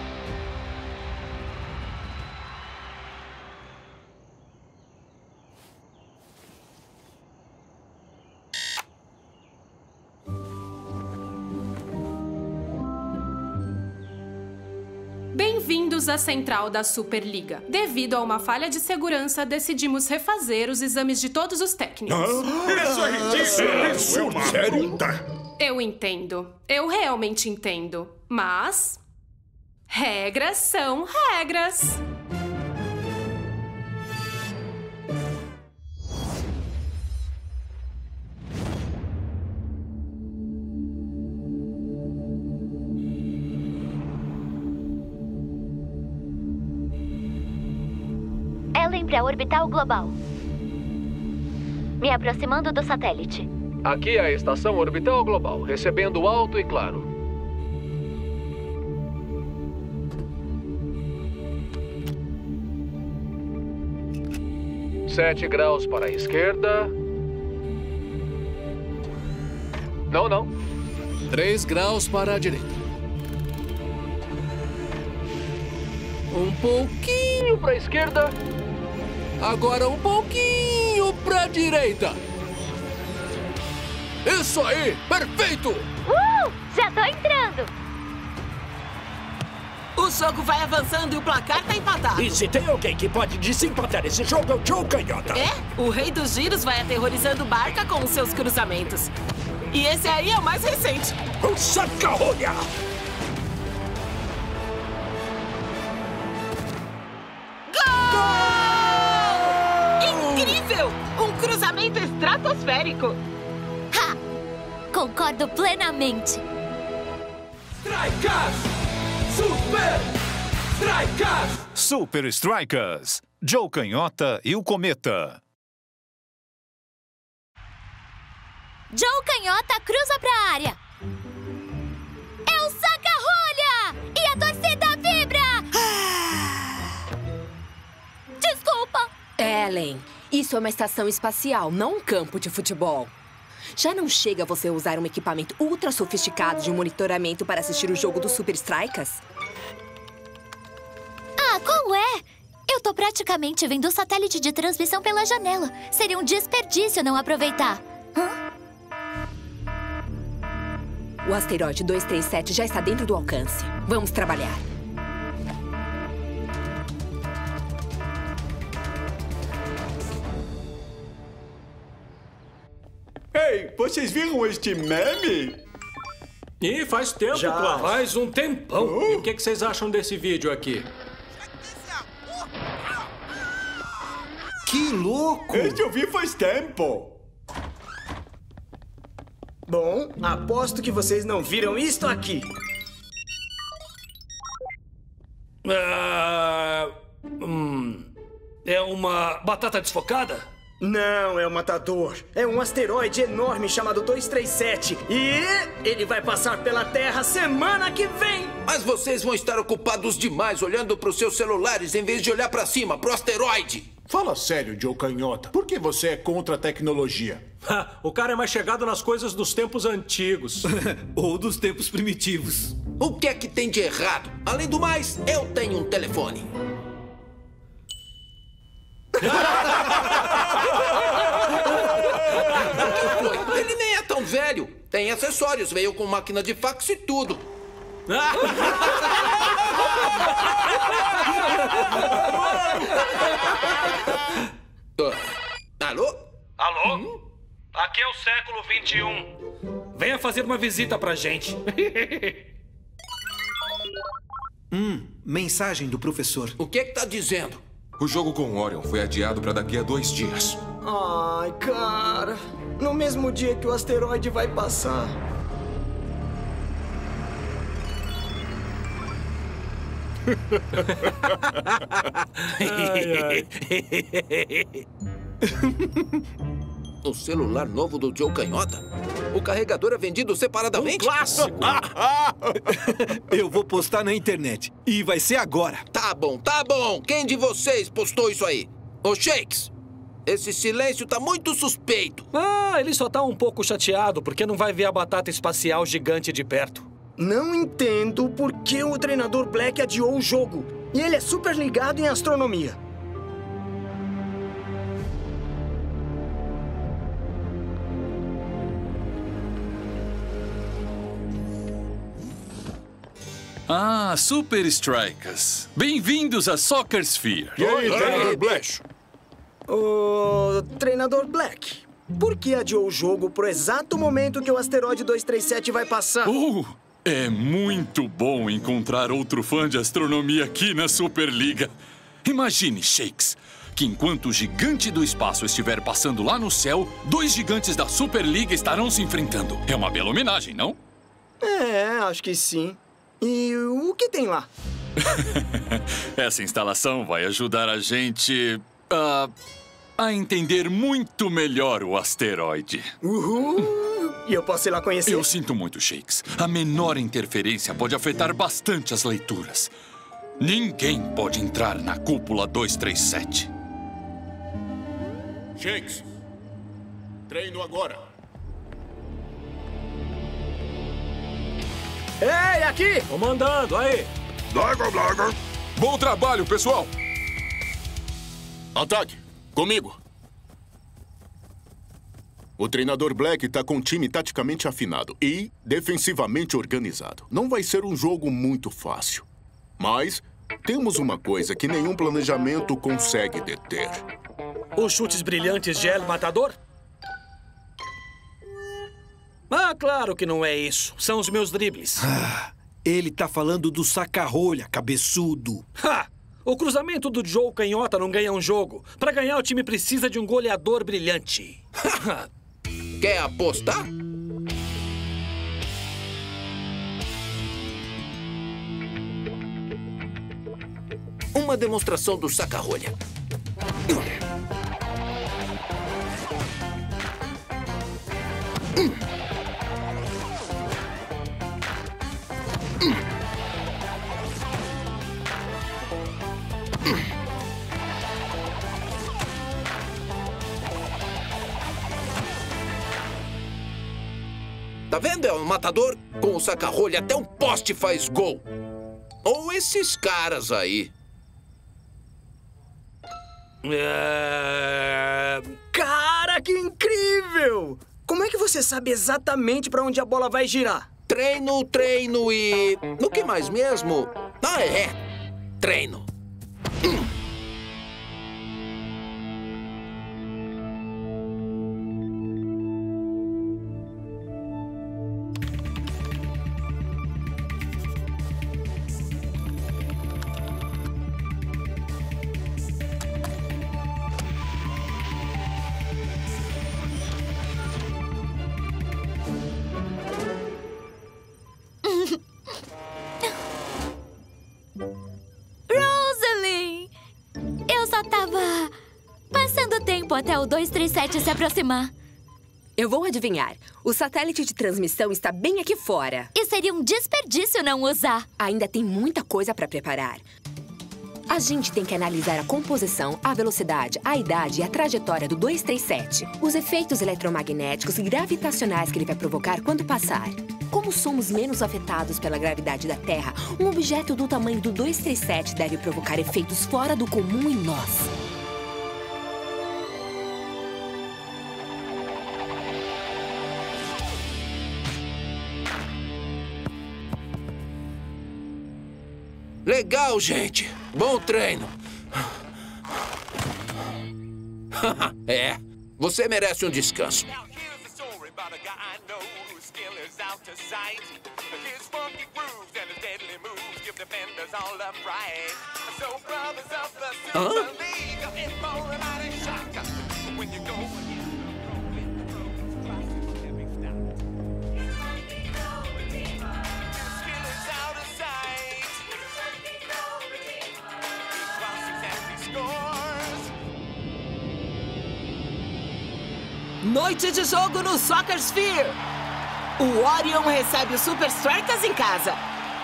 Bem-vindos à central da Superliga. Devido a uma falha de segurança, decidimos refazer os exames de todos os técnicos. Ah, isso é ridículo! Isso é uma afronta! Eu entendo. Eu realmente entendo. Mas... regras são regras. Ellen para orbital global. Me aproximando do satélite. Aqui é a estação orbital global, recebendo alto e claro. Sete graus para a esquerda. Não, não. Três graus para a direita. Um pouquinho para a esquerda. Agora um pouquinho para a direita. Isso aí! Perfeito! Uh! Já tô entrando! O jogo vai avançando e o placar tá empatado. E se tem alguém que pode desempatar esse jogo, é o Joe Canhota. É? O rei dos giros vai aterrorizando Barca com os seus cruzamentos. E esse aí é o mais recente. O saca-rolha! Incrível! Um cruzamento estratosférico! Ha! Concordo plenamente! Strikers! Super Strikers! Super Strikers! Joe Canhota e o Cometa. Joe Canhota cruza pra área. É o saca-rolha! E a torcida vibra! Desculpa! Ellen, isso é uma estação espacial, não um campo de futebol. Já não chega você usar um equipamento ultra sofisticado de monitoramento para assistir o jogo dos Super Strikers? Ah, qual é? Eu tô praticamente vendo o satélite de transmissão pela janela. Seria um desperdício não aproveitar. Hã? O asteroide dois três sete já está dentro do alcance. Vamos trabalhar. Ei, vocês viram este meme? Ih, faz tempo, Já Klaus. faz um tempão. E o que, que vocês acham desse vídeo aqui? louco! Este eu vi faz tempo. Bom, aposto que vocês não viram isto aqui. Ah, hum, é uma batata desfocada? Não, é um matador. É um asteroide enorme chamado dois três sete. E ele vai passar pela Terra semana que vem. Mas vocês vão estar ocupados demais olhando para os seus celulares em vez de olhar para cima, pro asteroide. Fala sério, Joe Canhota. Por que você é contra a tecnologia? O cara é mais chegado nas coisas dos tempos antigos. Ou dos tempos primitivos. O que é que tem de errado? Além do mais, eu tenho um telefone. O que foi? Ele nem é tão velho. Tem acessórios, veio com máquina de fax e tudo. Alô? Alô? Hum? Aqui é o século vinte e um. Venha fazer uma visita pra gente. Hum, mensagem do professor. O que é que tá dizendo? O jogo com Orion foi adiado para daqui a dois dias. Ai, cara. No mesmo dia que o asteroide vai passar. ai, ai. O celular novo do Joe Canhota? O carregador é vendido separadamente? Um clássico! Eu vou postar na internet. E vai ser agora. Tá bom, tá bom. Quem de vocês postou isso aí? Ô, Shakes, esse silêncio tá muito suspeito. Ah, ele só tá um pouco chateado porque não vai ver a batata espacial gigante de perto. Não entendo por que o treinador Black adiou o jogo. E ele é super ligado em astronomia. Ah, Super Strikers. Bem-vindos a Soccer Sphere. E aí, treinador Black? O treinador Black, por que adiou o jogo pro exato momento que o asteroide dois três sete vai passar? Uh, é muito bom encontrar outro fã de astronomia aqui na Superliga. Imagine, Shakes, que enquanto o gigante do espaço estiver passando lá no céu, dois gigantes da Superliga estarão se enfrentando. É uma bela homenagem, não? É, acho que sim. E o que tem lá? Essa instalação vai ajudar a gente a, a entender muito melhor o asteroide. Uhul! E eu posso ir lá conhecer? Eu sinto muito, Shakes. A menor interferência pode afetar bastante as leituras. Ninguém pode entrar na cúpula dois três sete. Shakes, treino agora. Ei, aqui! Comandando, aí! Larga, larga! Bom trabalho, pessoal! Ataque! Comigo! O treinador Black está com um time taticamente afinado e defensivamente organizado. Não vai ser um jogo muito fácil. Mas temos uma coisa que nenhum planejamento consegue deter. Os chutes brilhantes de El Matador? Ah, claro que não é isso. São os meus dribles. Ah, ele tá falando do saca-rolha, cabeçudo. Ha! O cruzamento do Joe Canhota não ganha um jogo. Para ganhar, o time precisa de um goleador brilhante. Quer apostar? Uma demonstração do saca-rolha. Tá vendo? É um matador com o saca-rolha, até um poste faz gol. Ou esses caras aí. É... Cara, que incrível! Como é que você sabe exatamente para onde a bola vai girar? Treino, treino e... No que mais mesmo? Ah, é. Treino. Hum. tempo até o dois três sete se aproximar. Eu vou adivinhar. O satélite de transmissão está bem aqui fora. E seria um desperdício não usar. Ainda tem muita coisa para preparar. A gente tem que analisar a composição, a velocidade, a idade e a trajetória do dois três sete. Os efeitos eletromagnéticos e gravitacionais que ele vai provocar quando passar. Como somos menos afetados pela gravidade da Terra, um objeto do tamanho do dois três sete deve provocar efeitos fora do comum em nós. Legal, gente. Bom treino. É, você merece um descanso. Hã? Noite de jogo no Soccer Sphere. O Orion recebe os Super Strikers em casa.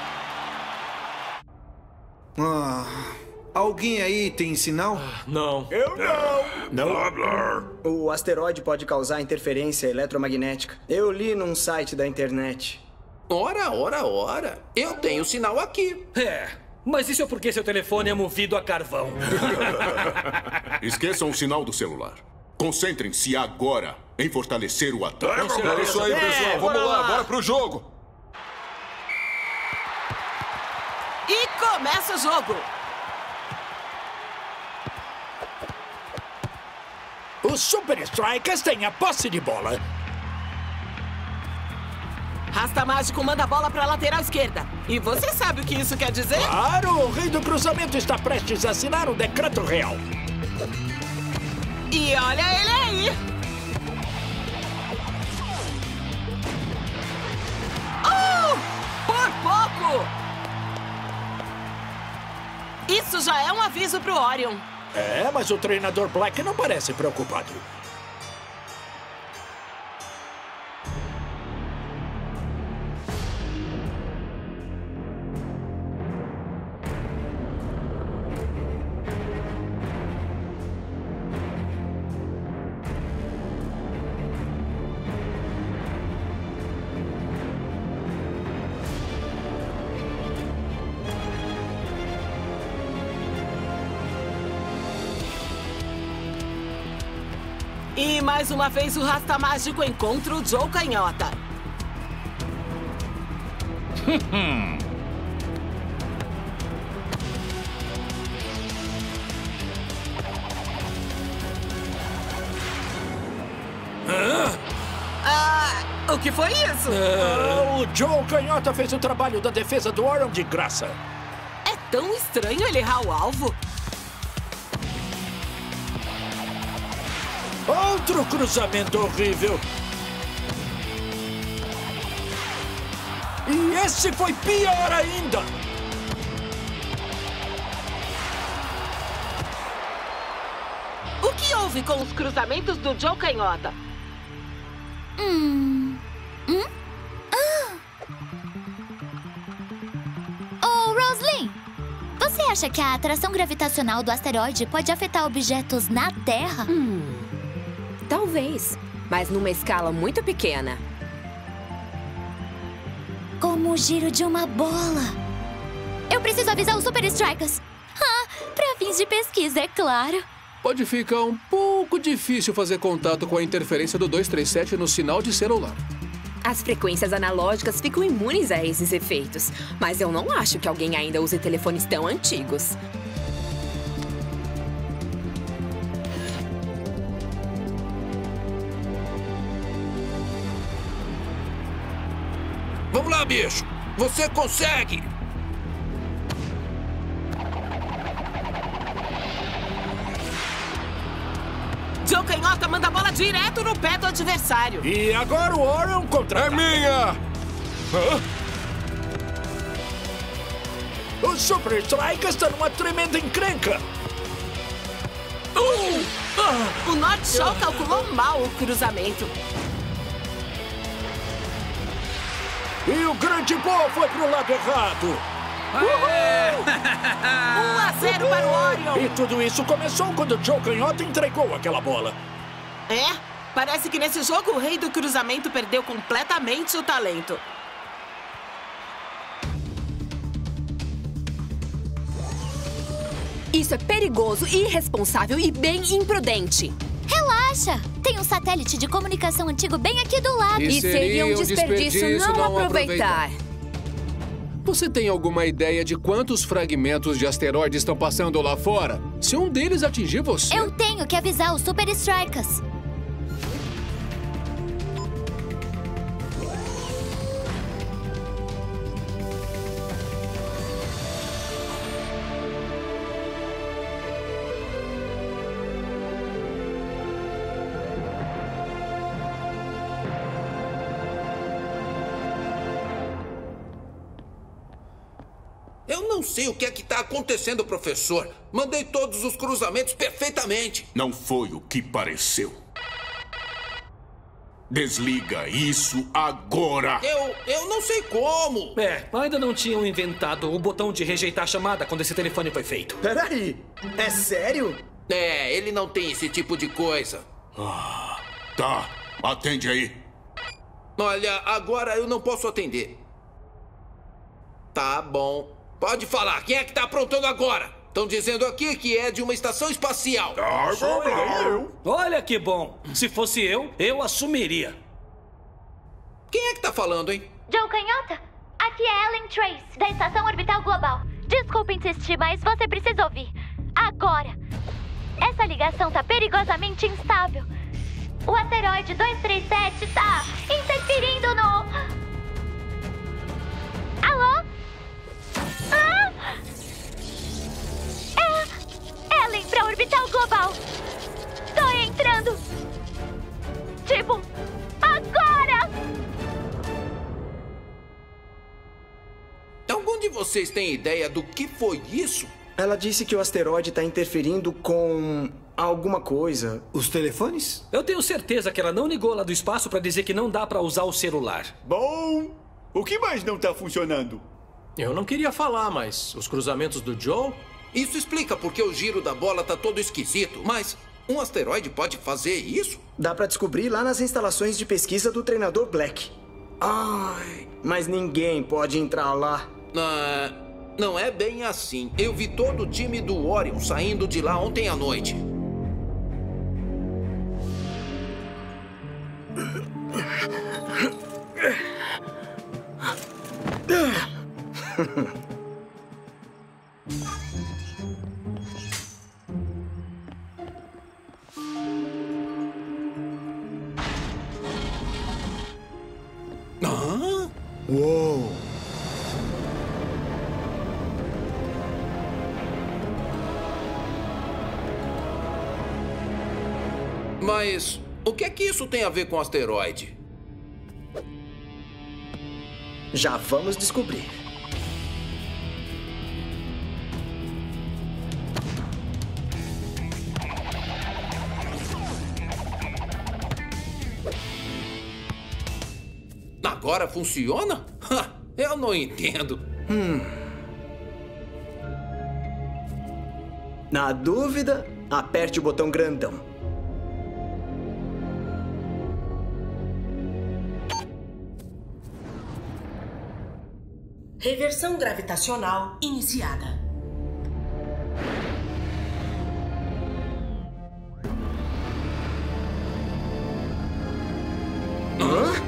Ah, alguém aí tem sinal? Não. Eu não. Não. O asteroide pode causar interferência eletromagnética. Eu li num site da internet. Ora, ora, ora. Eu tenho sinal aqui. É, mas isso é porque seu telefone é movido a carvão. Esqueçam o sinal do celular. Concentrem-se agora em fortalecer o ataque. É isso aí, pessoal. É, Vamos lá, lá, bora pro jogo. E começa o jogo. Os Super Strikers têm a posse de bola. Rasta Mágico manda a bola para a lateral esquerda. E você sabe o que isso quer dizer? Claro, o rei do cruzamento está prestes a assinar o decreto real. E olha ele aí! Oh! Por pouco! Isso já é um aviso pro Orion. É, mas o treinador Black não parece preocupado. E mais uma vez o Rasta Mágico encontra o Joe Canhota. Ah, o que foi isso? Ah, o Joe Canhota fez o trabalho da defesa do Orion de graça. É tão estranho ele errar o alvo. Outro cruzamento horrível. E esse foi pior ainda. O que houve com os cruzamentos do Joe Canhota? Hum... Hum? Ah! Oh, Roslyn! Você acha que a atração gravitacional do asteroide pode afetar objetos na Terra? Hum... Talvez, mas numa escala muito pequena. Como o giro de uma bola. Eu preciso avisar os Super Strikers. Ah, para fins de pesquisa, é claro. Pode ficar um pouco difícil fazer contato com a interferência do dois três sete no sinal de celular. As frequências analógicas ficam imunes a esses efeitos, mas eu não acho que alguém ainda use telefones tão antigos. Vamos lá, bicho. Você consegue. Joe Canhota manda a bola direto no pé do adversário. E agora o Orion contra. É minha! Hã? O Super Strikers está numa tremenda encrenca. Uh! O North Shore calculou mal o cruzamento. E o grande Bo foi pro lado errado. um a zero para o Orion. E tudo isso começou quando o Joe Canhota entregou aquela bola. É, parece que nesse jogo o rei do cruzamento perdeu completamente o talento. Isso é perigoso, irresponsável e bem imprudente. Relaxa! Tem um satélite de comunicação antigo bem aqui do lado. E, e seria um desperdício, desperdício não, não aproveitar. aproveitar. Você tem alguma ideia de quantos fragmentos de asteroide estão passando lá fora? Se um deles atingir você... Eu tenho que avisar os Super Strikers. Eu não sei o que é que está acontecendo, professor. Mandei todos os cruzamentos perfeitamente. Não foi o que pareceu. Desliga isso agora! Eu, eu não sei como. É, ainda não tinham inventado o botão de rejeitar a chamada quando esse telefone foi feito. Peraí, é sério? É, ele não tem esse tipo de coisa. Ah, tá, atende aí. Olha, agora eu não posso atender. Tá bom. Pode falar, quem é que tá aprontando agora? Estão dizendo aqui que é de uma estação espacial. Ah, sou eu. Olha que bom. Se fosse eu, eu assumiria. Quem é que tá falando, hein? Joe Canhota, aqui é Ellen Trace, da Estação Orbital Global. Desculpe insistir, mas você precisa ouvir. Agora. Essa ligação tá perigosamente instável. O asteroide dois três sete tá interferindo no... Alô? Ah! É... Ellen pra Orbital Global. Tô entrando. Tipo, agora! Algum de vocês tem ideia do que foi isso? Ela disse que o asteroide tá interferindo com... alguma coisa. Os telefones? Eu tenho certeza que ela não ligou lá do espaço pra dizer que não dá pra usar o celular. Bom, o que mais não tá funcionando? Eu não queria falar, mas os cruzamentos do Joe... Isso explica porque o giro da bola tá todo esquisito, mas um asteroide pode fazer isso? Dá pra descobrir lá nas instalações de pesquisa do treinador Black. Ai, mas ninguém pode entrar lá. Ah, não é bem assim. Eu vi todo o time do Orion saindo de lá ontem à noite. Ah? Uou! Mas o que é que isso tem a ver com o asteroide? Já vamos descobrir. Agora funciona? Eu não entendo. Hum. Na dúvida, aperte o botão grandão. Reversão gravitacional iniciada. Hã?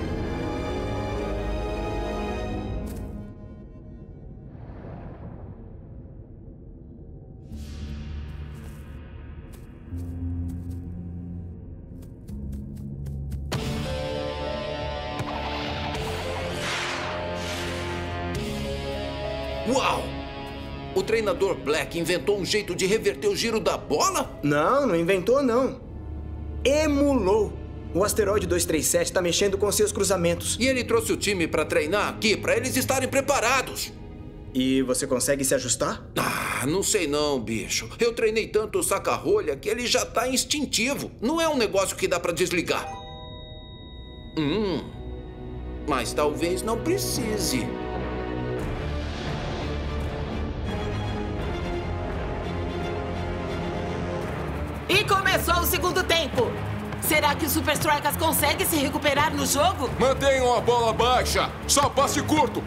Uau! O treinador Black inventou um jeito de reverter o giro da bola? Não, não inventou, não. Emulou. O asteroide dois três sete está mexendo com seus cruzamentos. E ele trouxe o time para treinar aqui, para eles estarem preparados. E você consegue se ajustar? Ah, não sei não, bicho. Eu treinei tanto o saca-rolha que ele já tá instintivo. Não é um negócio que dá pra desligar. Hum, mas talvez não precise. E começou o segundo tempo. Será que o Super Strikers consegue se recuperar no jogo? Mantenham a bola baixa. Só passe curto.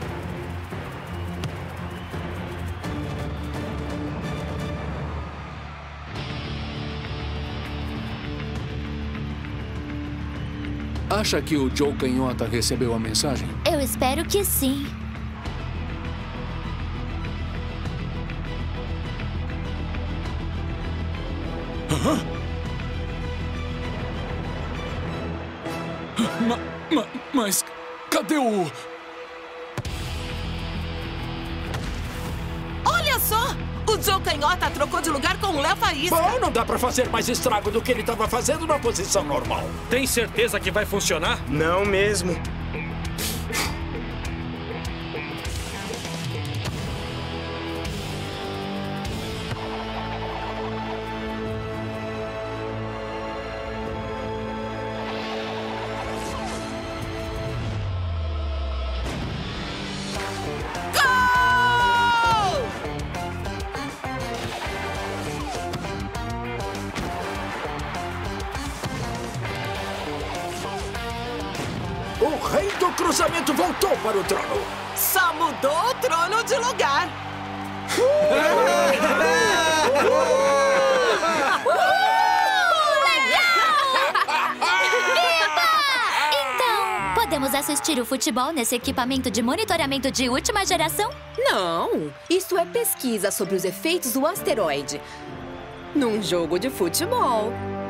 Acha que o Joe Canhota recebeu a mensagem? Eu espero que sim. Hã? Ma, ma, mas cadê o... Olha só! O Joe Canhota trocou de lugar com o Léo Faísca. Bom, não dá pra fazer mais estrago do que ele estava fazendo na posição normal. Tem certeza que vai funcionar? Não mesmo. O rei do cruzamento voltou para o trono. Só mudou o trono de lugar. Então, podemos assistir o futebol nesse equipamento de monitoramento de última geração? Não, isso é pesquisa sobre os efeitos do asteroide. Num jogo de futebol.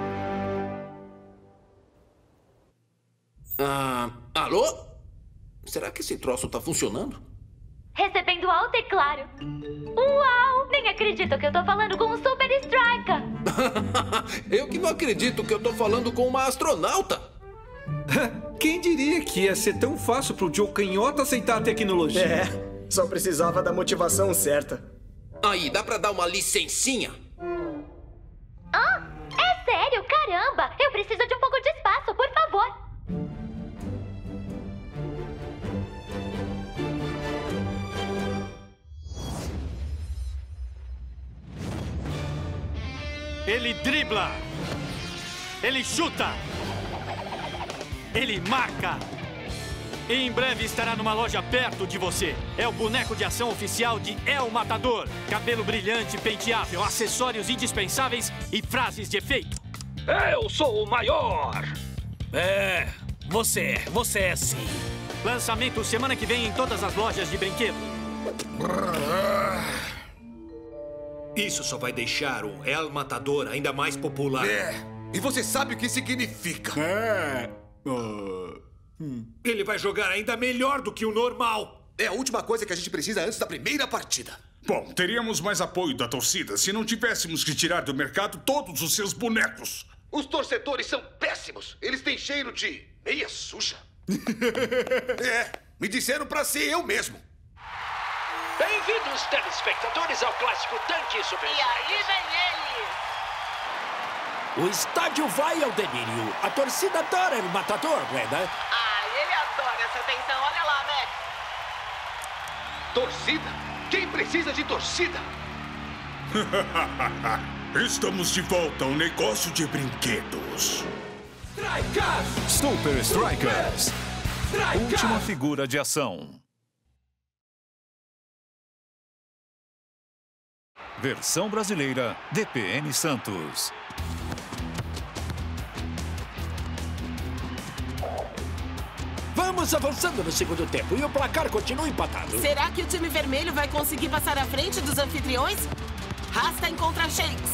Ah, alô? Será que esse troço tá funcionando? Recebendo alto e claro. Uau! Nem acredito que eu tô falando com um Super Striker. Eu que não acredito que eu tô falando com uma astronauta. Quem diria que ia ser tão fácil pro Joe Canhota aceitar a tecnologia? É, só precisava da motivação certa. Aí, dá pra dar uma licencinha? Ah, é sério? Caramba! Eu preciso de um pouco de espaço, por favor. Ele dribla. Ele chuta. Ele marca. E em breve estará numa loja perto de você. É o boneco de ação oficial de El Matador. Cabelo brilhante, penteável, acessórios indispensáveis e frases de efeito. Eu sou o maior. É, você, você é sim. Lançamento semana que vem em todas as lojas de brinquedo. Isso só vai deixar o El Matador ainda mais popular. É, e você sabe o que significa. É. Uh, hum. Ele vai jogar ainda melhor do que o normal. É a última coisa que a gente precisa antes da primeira partida. Bom, teríamos mais apoio da torcida se não tivéssemos que tirar do mercado todos os seus bonecos. Os torcedores são péssimos. Eles têm cheiro de meia suja. É, me disseram pra ser eu mesmo. Bem-vindos, telespectadores, ao clássico Tanque Super E aí vem ele! O estádio vai ao delírio. A torcida adora o matador, Glenda. Ah, ele adora essa atenção. Olha lá, Mac. Torcida? Quem precisa de torcida? Estamos de volta ao negócio de brinquedos. Strikers! Super Strikers! Strikers! Última figura de ação. Versão brasileira, D P N Santos. Vamos avançando no segundo tempo e o placar continua empatado. Será que o time vermelho vai conseguir passar à frente dos anfitriões? Rasta encontra Shakes.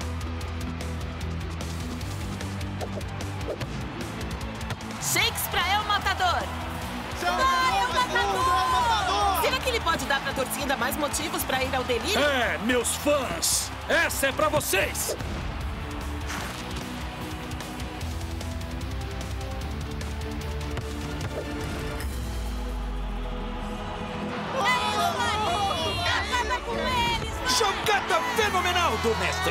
Shakes pra El Matador. Vai, El Matador! Será que ele pode dar pra torcida mais motivos pra ir ao delírio? É, meus fãs! Essa é pra vocês! fenomenal do mestre.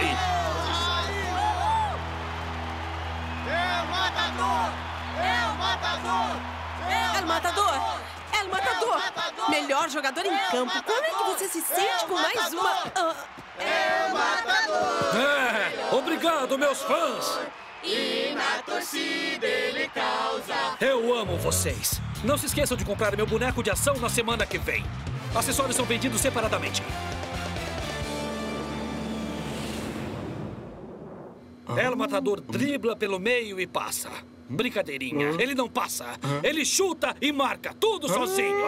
É o matador! É o matador! É o matador! É o matador! Melhor jogador em campo. Como é que você se sente com mais uma... É o matador! É, obrigado, meus fãs! E na torcida ele causa... Eu amo vocês. Não se esqueçam de comprar meu boneco de ação na semana que vem. Acessórios são vendidos separadamente. El Matador dribla pelo meio e passa. Brincadeirinha. Ele não passa. Ele chuta e marca tudo sozinho.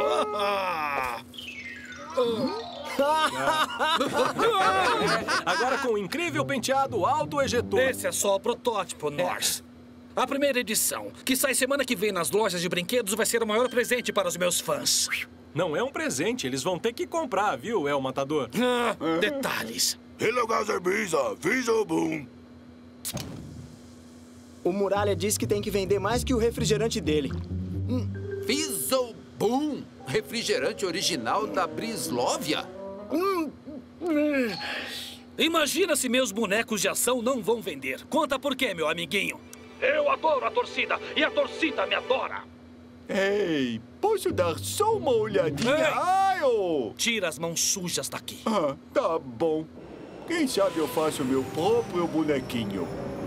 Agora com o incrível penteado auto-ejetor. Esse é só o protótipo, Norse. A primeira edição, que sai semana que vem nas lojas de brinquedos, vai ser o maior presente para os meus fãs. Não é um presente, eles vão ter que comprar, viu, El Matador? Ah, detalhes. Hello, guys, Visa, Visa Boom. O Muralha disse que tem que vender mais que o refrigerante dele. Hum, Fizzle Boom, refrigerante original da Brislovia. Hum. Imagina se meus bonecos de ação não vão vender. Conta por quê, meu amiguinho. Eu adoro a torcida e a torcida me adora. Ei, posso dar só uma olhadinha? Ei. Ai, oh. Tira as mãos sujas daqui. Ah, tá bom. Quem sabe eu faço meu próprio bonequinho.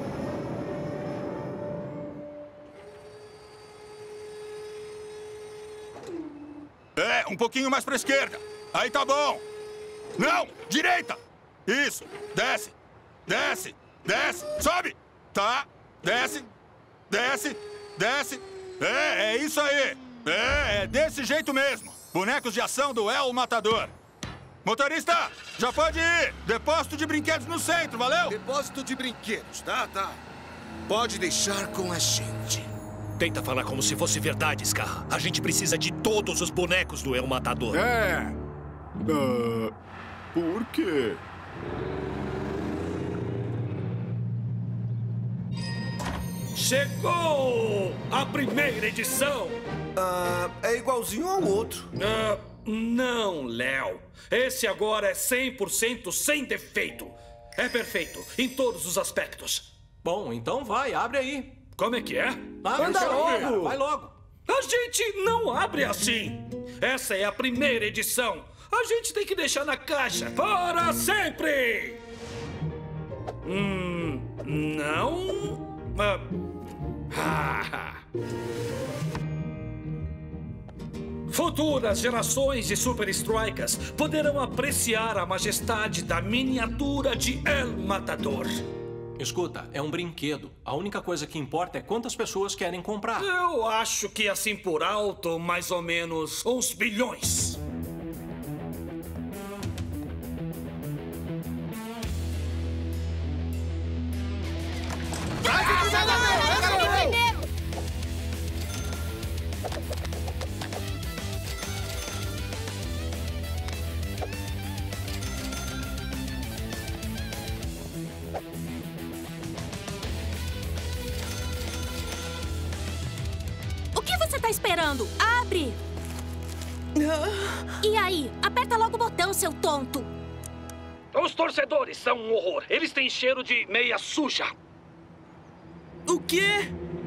É, um pouquinho mais pra esquerda. Aí tá bom. Não, direita. Isso, desce, desce, desce, sobe. Tá, desce, desce, desce. É, é isso aí. É, é desse jeito mesmo. Bonecos de ação do El Matador. Motorista, já pode ir. Depósito de brinquedos no centro, valeu? Depósito de brinquedos, tá, tá. Pode deixar com a gente. Tenta falar como se fosse verdade, Scar. A gente precisa de todos os bonecos do El Matador. É. Uh, por quê? Chegou a primeira edição. Ah, é igualzinho ao outro. Ah, não, Léo. Esse agora é cem por cento sem defeito. É perfeito em todos os aspectos. Bom, então vai, abre aí. Como é que é? Abre, Anda logo. Vai logo. A gente não abre assim. Essa é a primeira edição. A gente tem que deixar na caixa para sempre. Hum, não... Ah. Futuras gerações de Super Strikers poderão apreciar a majestade da miniatura de El Matador. Escuta, é um brinquedo. A única coisa que importa é quantas pessoas querem comprar. Eu acho que assim por alto, mais ou menos uns bilhões. O que você tá esperando? Abre! E aí? Aperta logo o botão, seu tonto! Os torcedores são um horror. Eles têm cheiro de meia suja. O quê?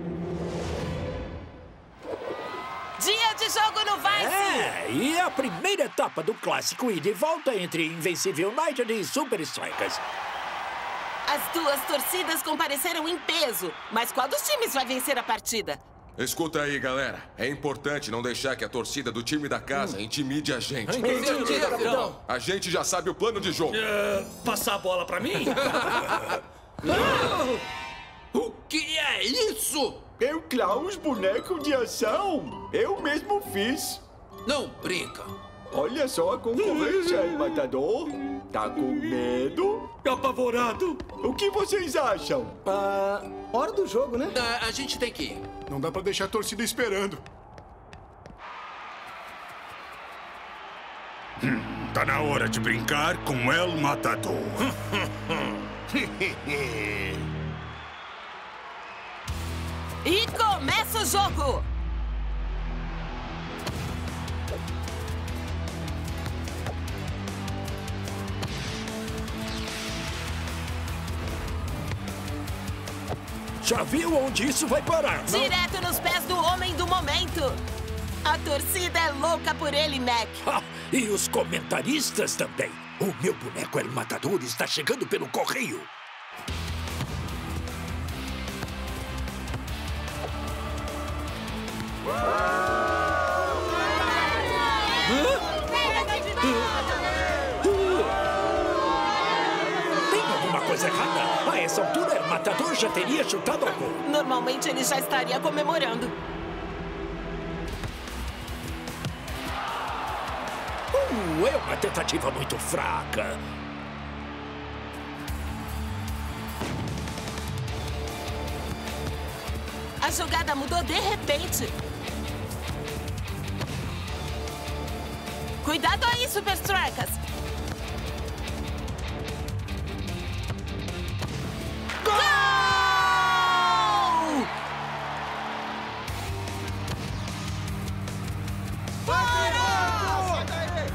Dia de jogo no Vice! É, e a primeira etapa do clássico ida e volta entre Invencível United e Super Strikers. As duas torcidas compareceram em peso, mas qual dos times vai vencer a partida? Escuta aí, galera. É importante não deixar que a torcida do time da casa hum. intimide a gente. Entendi, capitão. A gente já sabe o plano de jogo. Uh, passar a bola pra mim? O que é isso? Eu claro os bonecos de ação. Eu mesmo fiz. Não brinca. Olha só a concorrência, El Matador. Tá com medo? Apavorado. O que vocês acham? Ah, hora do jogo, né? Ah, a gente tem que ir. Não dá pra deixar a torcida esperando. Hum, tá na hora de brincar com El Matador. E começa o jogo! Já viu onde isso vai parar, não? Direto nos pés do homem do momento. A torcida é louca por ele, Mac. Ah, e os comentaristas também. O meu boneco El Matador está chegando pelo correio. Tem alguma coisa errada? A essa altura, El Matador já teria chutado a gol. Normalmente ele já estaria comemorando. Uh, é uma tentativa muito fraca. A jogada mudou de repente. Cuidado aí, Super Strikers. Gol! Sai daí!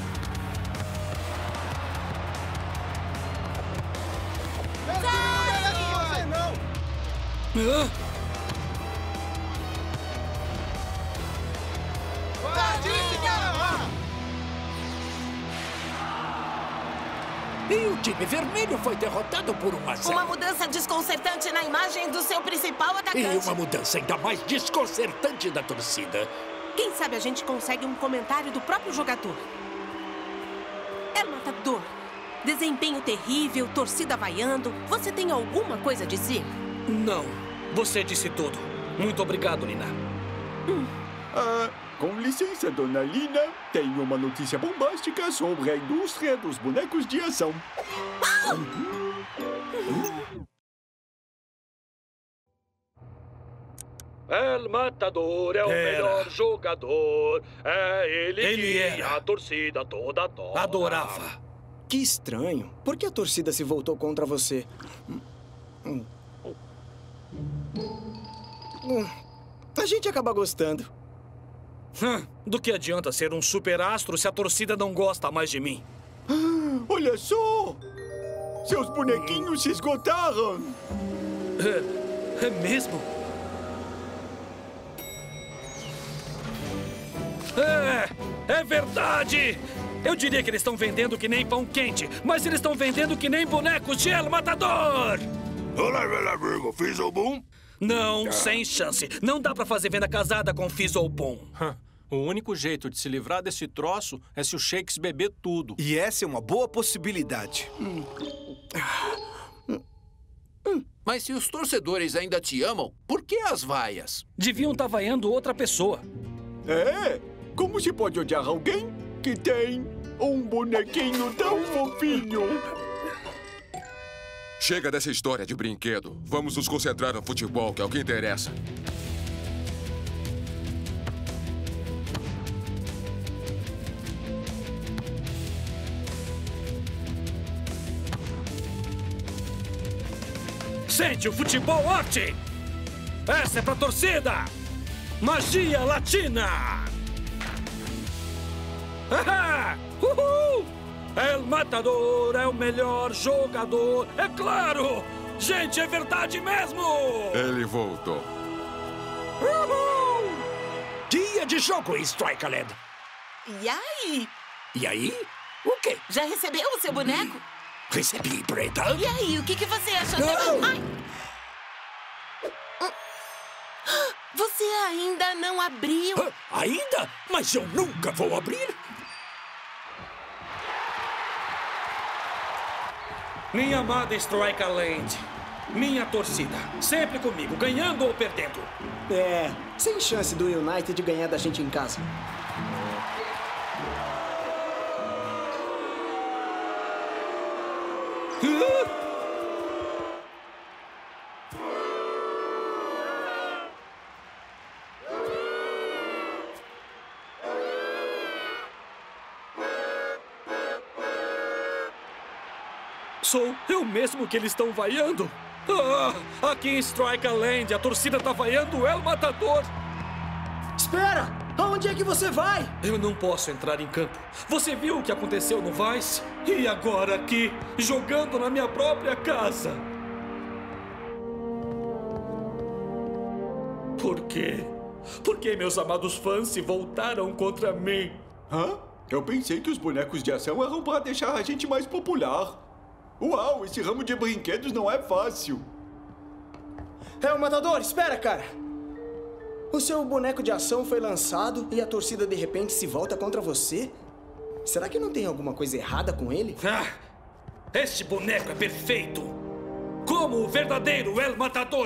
Sai! Não! Ah! E o time vermelho foi derrotado por um a zero. Uma mudança desconcertante na imagem do seu principal atacante. E uma mudança ainda mais desconcertante da torcida. Quem sabe a gente consegue um comentário do próprio jogador. El Matador, desempenho terrível, torcida vaiando. Você tem alguma coisa a dizer? Não. Você disse tudo. Muito obrigado, Lina. Hum. Ah, com licença, dona Lina. Tenho uma notícia bombástica sobre a indústria dos bonecos de ação. El Matador é o Era. melhor jogador. É ele, Ele que era. a torcida toda adora. Adorava. Que estranho. Por que a torcida se voltou contra você? Hum. Hum. A gente acaba gostando. Hum, do que adianta ser um superastro se a torcida não gosta mais de mim? Ah, olha só! Seus bonequinhos se esgotaram! É, é mesmo? É, é verdade! Eu diria que eles estão vendendo que nem pão quente, mas eles estão vendendo que nem bonecos de El Matador! Olá, meu amigo, Fizzleboom? Não, sem chance. Não dá pra fazer venda casada com Fizzleboom. O único jeito de se livrar desse troço é se o Shakes beber tudo. E essa é uma boa possibilidade. Hum. Mas se os torcedores ainda te amam, por que as vaias? Deviam estar vaiando outra pessoa. É? Como se pode odiar alguém que tem um bonequinho tão fofinho? Chega dessa história de brinquedo. Vamos nos concentrar no futebol, que é o que interessa. Sente o futebol arte! Essa é pra torcida! Magia Latina! Ahá! Uhul! El Matador é o melhor jogador, é claro! Gente, é verdade mesmo! Ele voltou. Uhul! Dia de jogo, Strikerland! E aí? E aí? O quê? Já recebeu o seu boneco? Recebi, Breda. E aí, o que, que você achou? Não. Ai. Você ainda não abriu? Ah, ainda? Mas eu nunca vou abrir. Minha amada Strikerland, minha torcida, sempre comigo, ganhando ou perdendo. É, sem chance do United ganhar da gente em casa. Sou eu mesmo que eles estão vaiando? Ah, aqui em Strikerland, a torcida tá vaiando o El Matador. Espera! Aonde é que você vai? Eu não posso entrar em campo. Você viu o que aconteceu no Vice? E agora aqui, jogando na minha própria casa. Por quê? Por que meus amados fãs se voltaram contra mim? Hã? Eu pensei que os bonecos de ação eram para deixar a gente mais popular. Uau, esse ramo de brinquedos não é fácil. É o Matador, espera, cara. O seu boneco de ação foi lançado e a torcida de repente se volta contra você? Será que não tem alguma coisa errada com ele? Ah, este boneco é perfeito. Como o verdadeiro El Matador.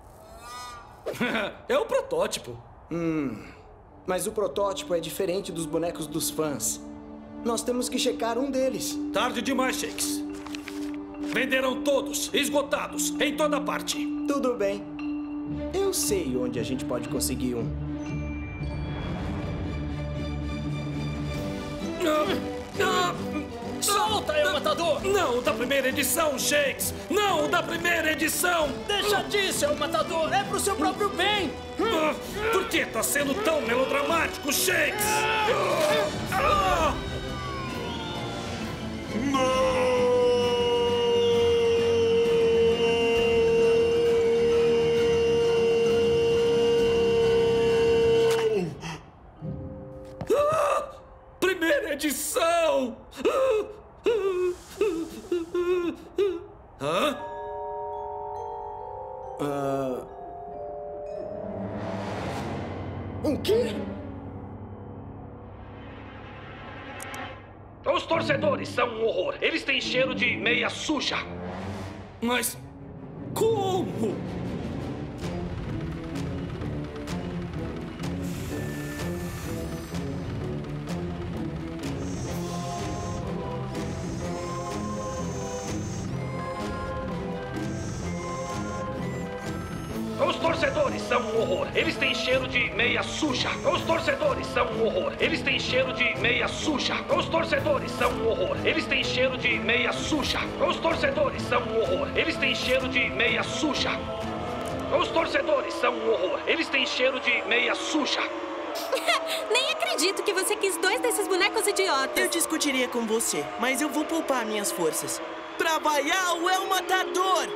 É o protótipo. Hum, mas o protótipo é diferente dos bonecos dos fãs. Nós temos que checar um deles. Tarde demais, Shakes. Venderam todos, esgotados, em toda parte. Tudo bem. Eu sei onde a gente pode conseguir um. Ah, ah, Solta, El Matador! Não, o da primeira edição, Shakes! Não, o da primeira edição! Deixa disso, El Matador! É pro seu próprio bem! Ah, por que tá sendo tão melodramático, Shakes? Ah, ah. Não! Primeira edição! Hã? Uh... O quê? Os torcedores são um horror. Eles têm cheiro de meia suja. Mas como? Os torcedores são um horror. Eles têm cheiro de meia suja. Os torcedores são um horror. Eles têm cheiro de meia suja. Os torcedores são um horror. Eles têm cheiro de meia suja. Os torcedores são um horror. Eles têm cheiro de meia suja. Os torcedores são um horror. Eles têm cheiro de meia suja. Nem acredito que você quis dois desses bonecos idiotas. Eu discutiria com você, mas eu vou poupar minhas forças. Pra vaiar o El Matador!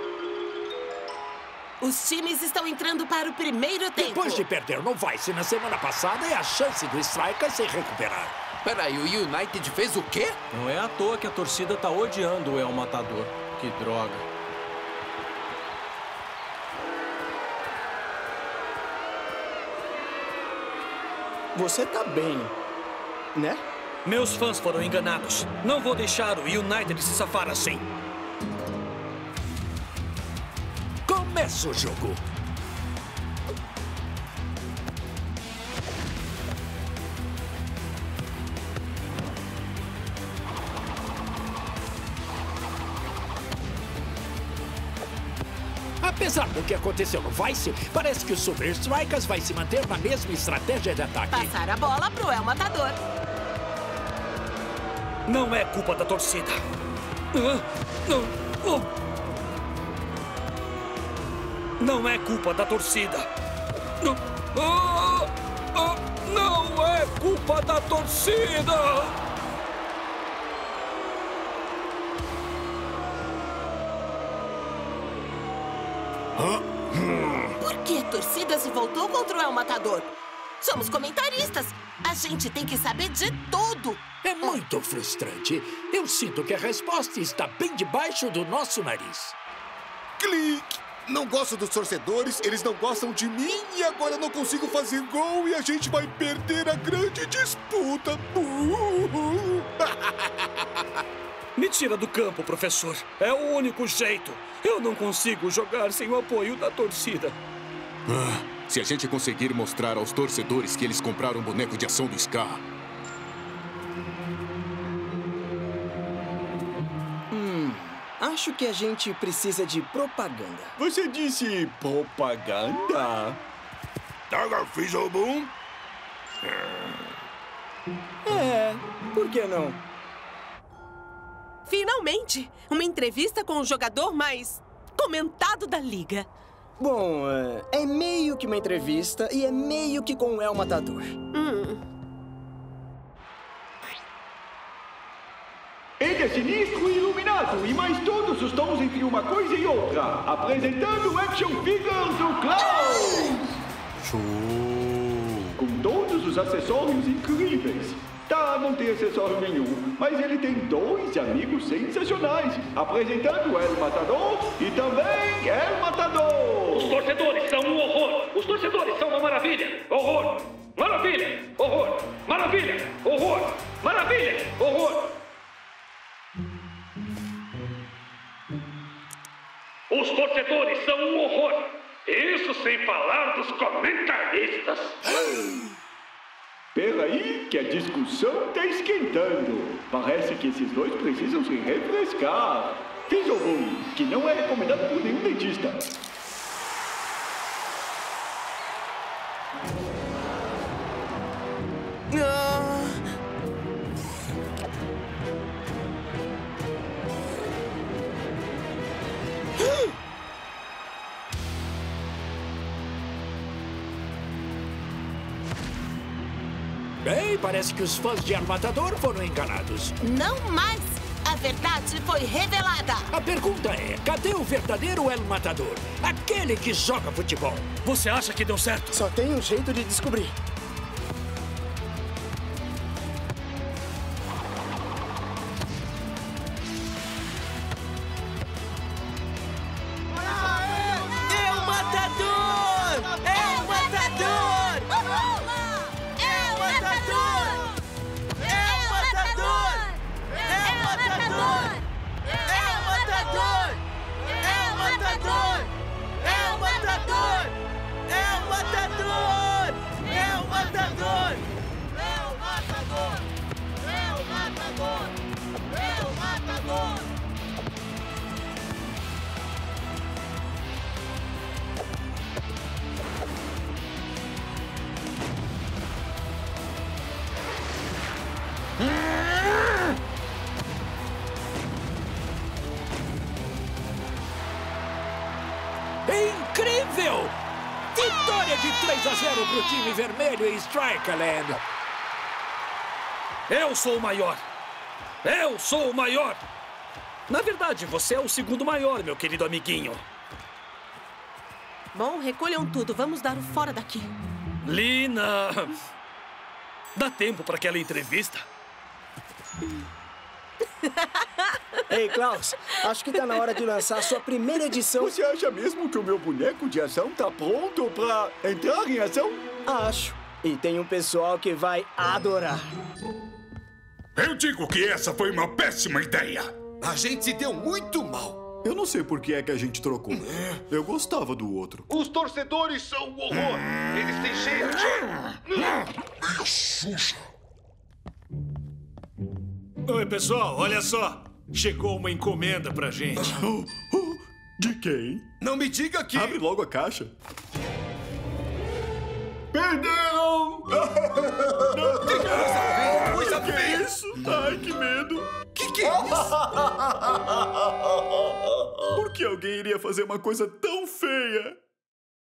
Os times estão entrando para o primeiro tempo. Depois de perder no Vice na semana passada, é a chance do Strikers se recuperar. Peraí, o United fez o quê? Não é à toa que a torcida tá odiando o El Matador. Que droga. Você tá bem, né? Meus fãs foram enganados. Não vou deixar o United se safar assim. Começa o jogo. Apesar do que aconteceu no Vice, parece que o Super Strikers vai se manter na mesma estratégia de ataque. Passar a bola pro El Matador. Não é culpa da torcida. Não, não. Não é culpa da torcida. Não, ah, ah, não é culpa da torcida. Por que a torcida se voltou contra o El Matador? Somos comentaristas. A gente tem que saber de tudo. É muito frustrante. Eu sinto que a resposta está bem debaixo do nosso nariz. Clique! Não gosto dos torcedores, eles não gostam de mim e agora eu não consigo fazer gol e a gente vai perder a grande disputa. Me tira do campo, professor. É o único jeito. Eu não consigo jogar sem o apoio da torcida. Ah, se a gente conseguir mostrar aos torcedores que eles compraram um boneco de ação do Scar. Hum, acho que a gente precisa de propaganda. Você disse propaganda? Taga Fizzleboom? É, por que não? Finalmente! Uma entrevista com o jogador mais comentado da liga. Bom, é meio que uma entrevista e é meio que com o El Matador. Hum. Ele é sinistro e iluminado, e mais todos os tons entre uma coisa e outra. Apresentando o Action Figures do Klaus! Show! Com todos os acessórios incríveis. Tá, não tem acessório nenhum, mas ele tem dois amigos sensacionais, apresentando El Matador e também El Matador. Os torcedores são um horror. Os torcedores são uma maravilha. Horror. Maravilha. Horror. Maravilha. Horror. Maravilha. Horror. Os torcedores são um horror. Isso sem falar dos comentaristas. Peraí, que a discussão tá esquentando. Parece que esses dois precisam se refrescar. Fiz o ruim, que não é recomendado por nenhum dentista. Bem, parece que os fãs de El Matador foram enganados. Não mais! A verdade foi revelada! A pergunta é, cadê o verdadeiro El Matador? Aquele que joga futebol. Você acha que deu certo? Só tem um jeito de descobrir. Incrível! Vitória de três a zero pro time vermelho em Strikerland. Eu sou o maior. Eu sou o maior. Na verdade, você é o segundo maior, meu querido amiguinho. Bom, recolham tudo. Vamos dar o fora daqui. Lina... Dá tempo para aquela entrevista? Ei, Klaus, acho que tá na hora de lançar a sua primeira edição. Você acha mesmo que o meu boneco de ação tá pronto pra entrar em ação? Acho. E tem um pessoal que vai adorar. Eu digo que essa foi uma péssima ideia. A gente se deu muito mal. Eu não sei por que é que a gente trocou. Eu gostava do outro. Os torcedores são um horror. Eles têm cheio de... Meia suja. Oi, pessoal, olha só. Chegou uma encomenda pra gente. De quem? Não me diga que... Abre logo a caixa. Perderam! Que coisa feia! Coisa que feia! É isso? Ai, que medo! Que que é isso? Por que alguém iria fazer uma coisa tão feia?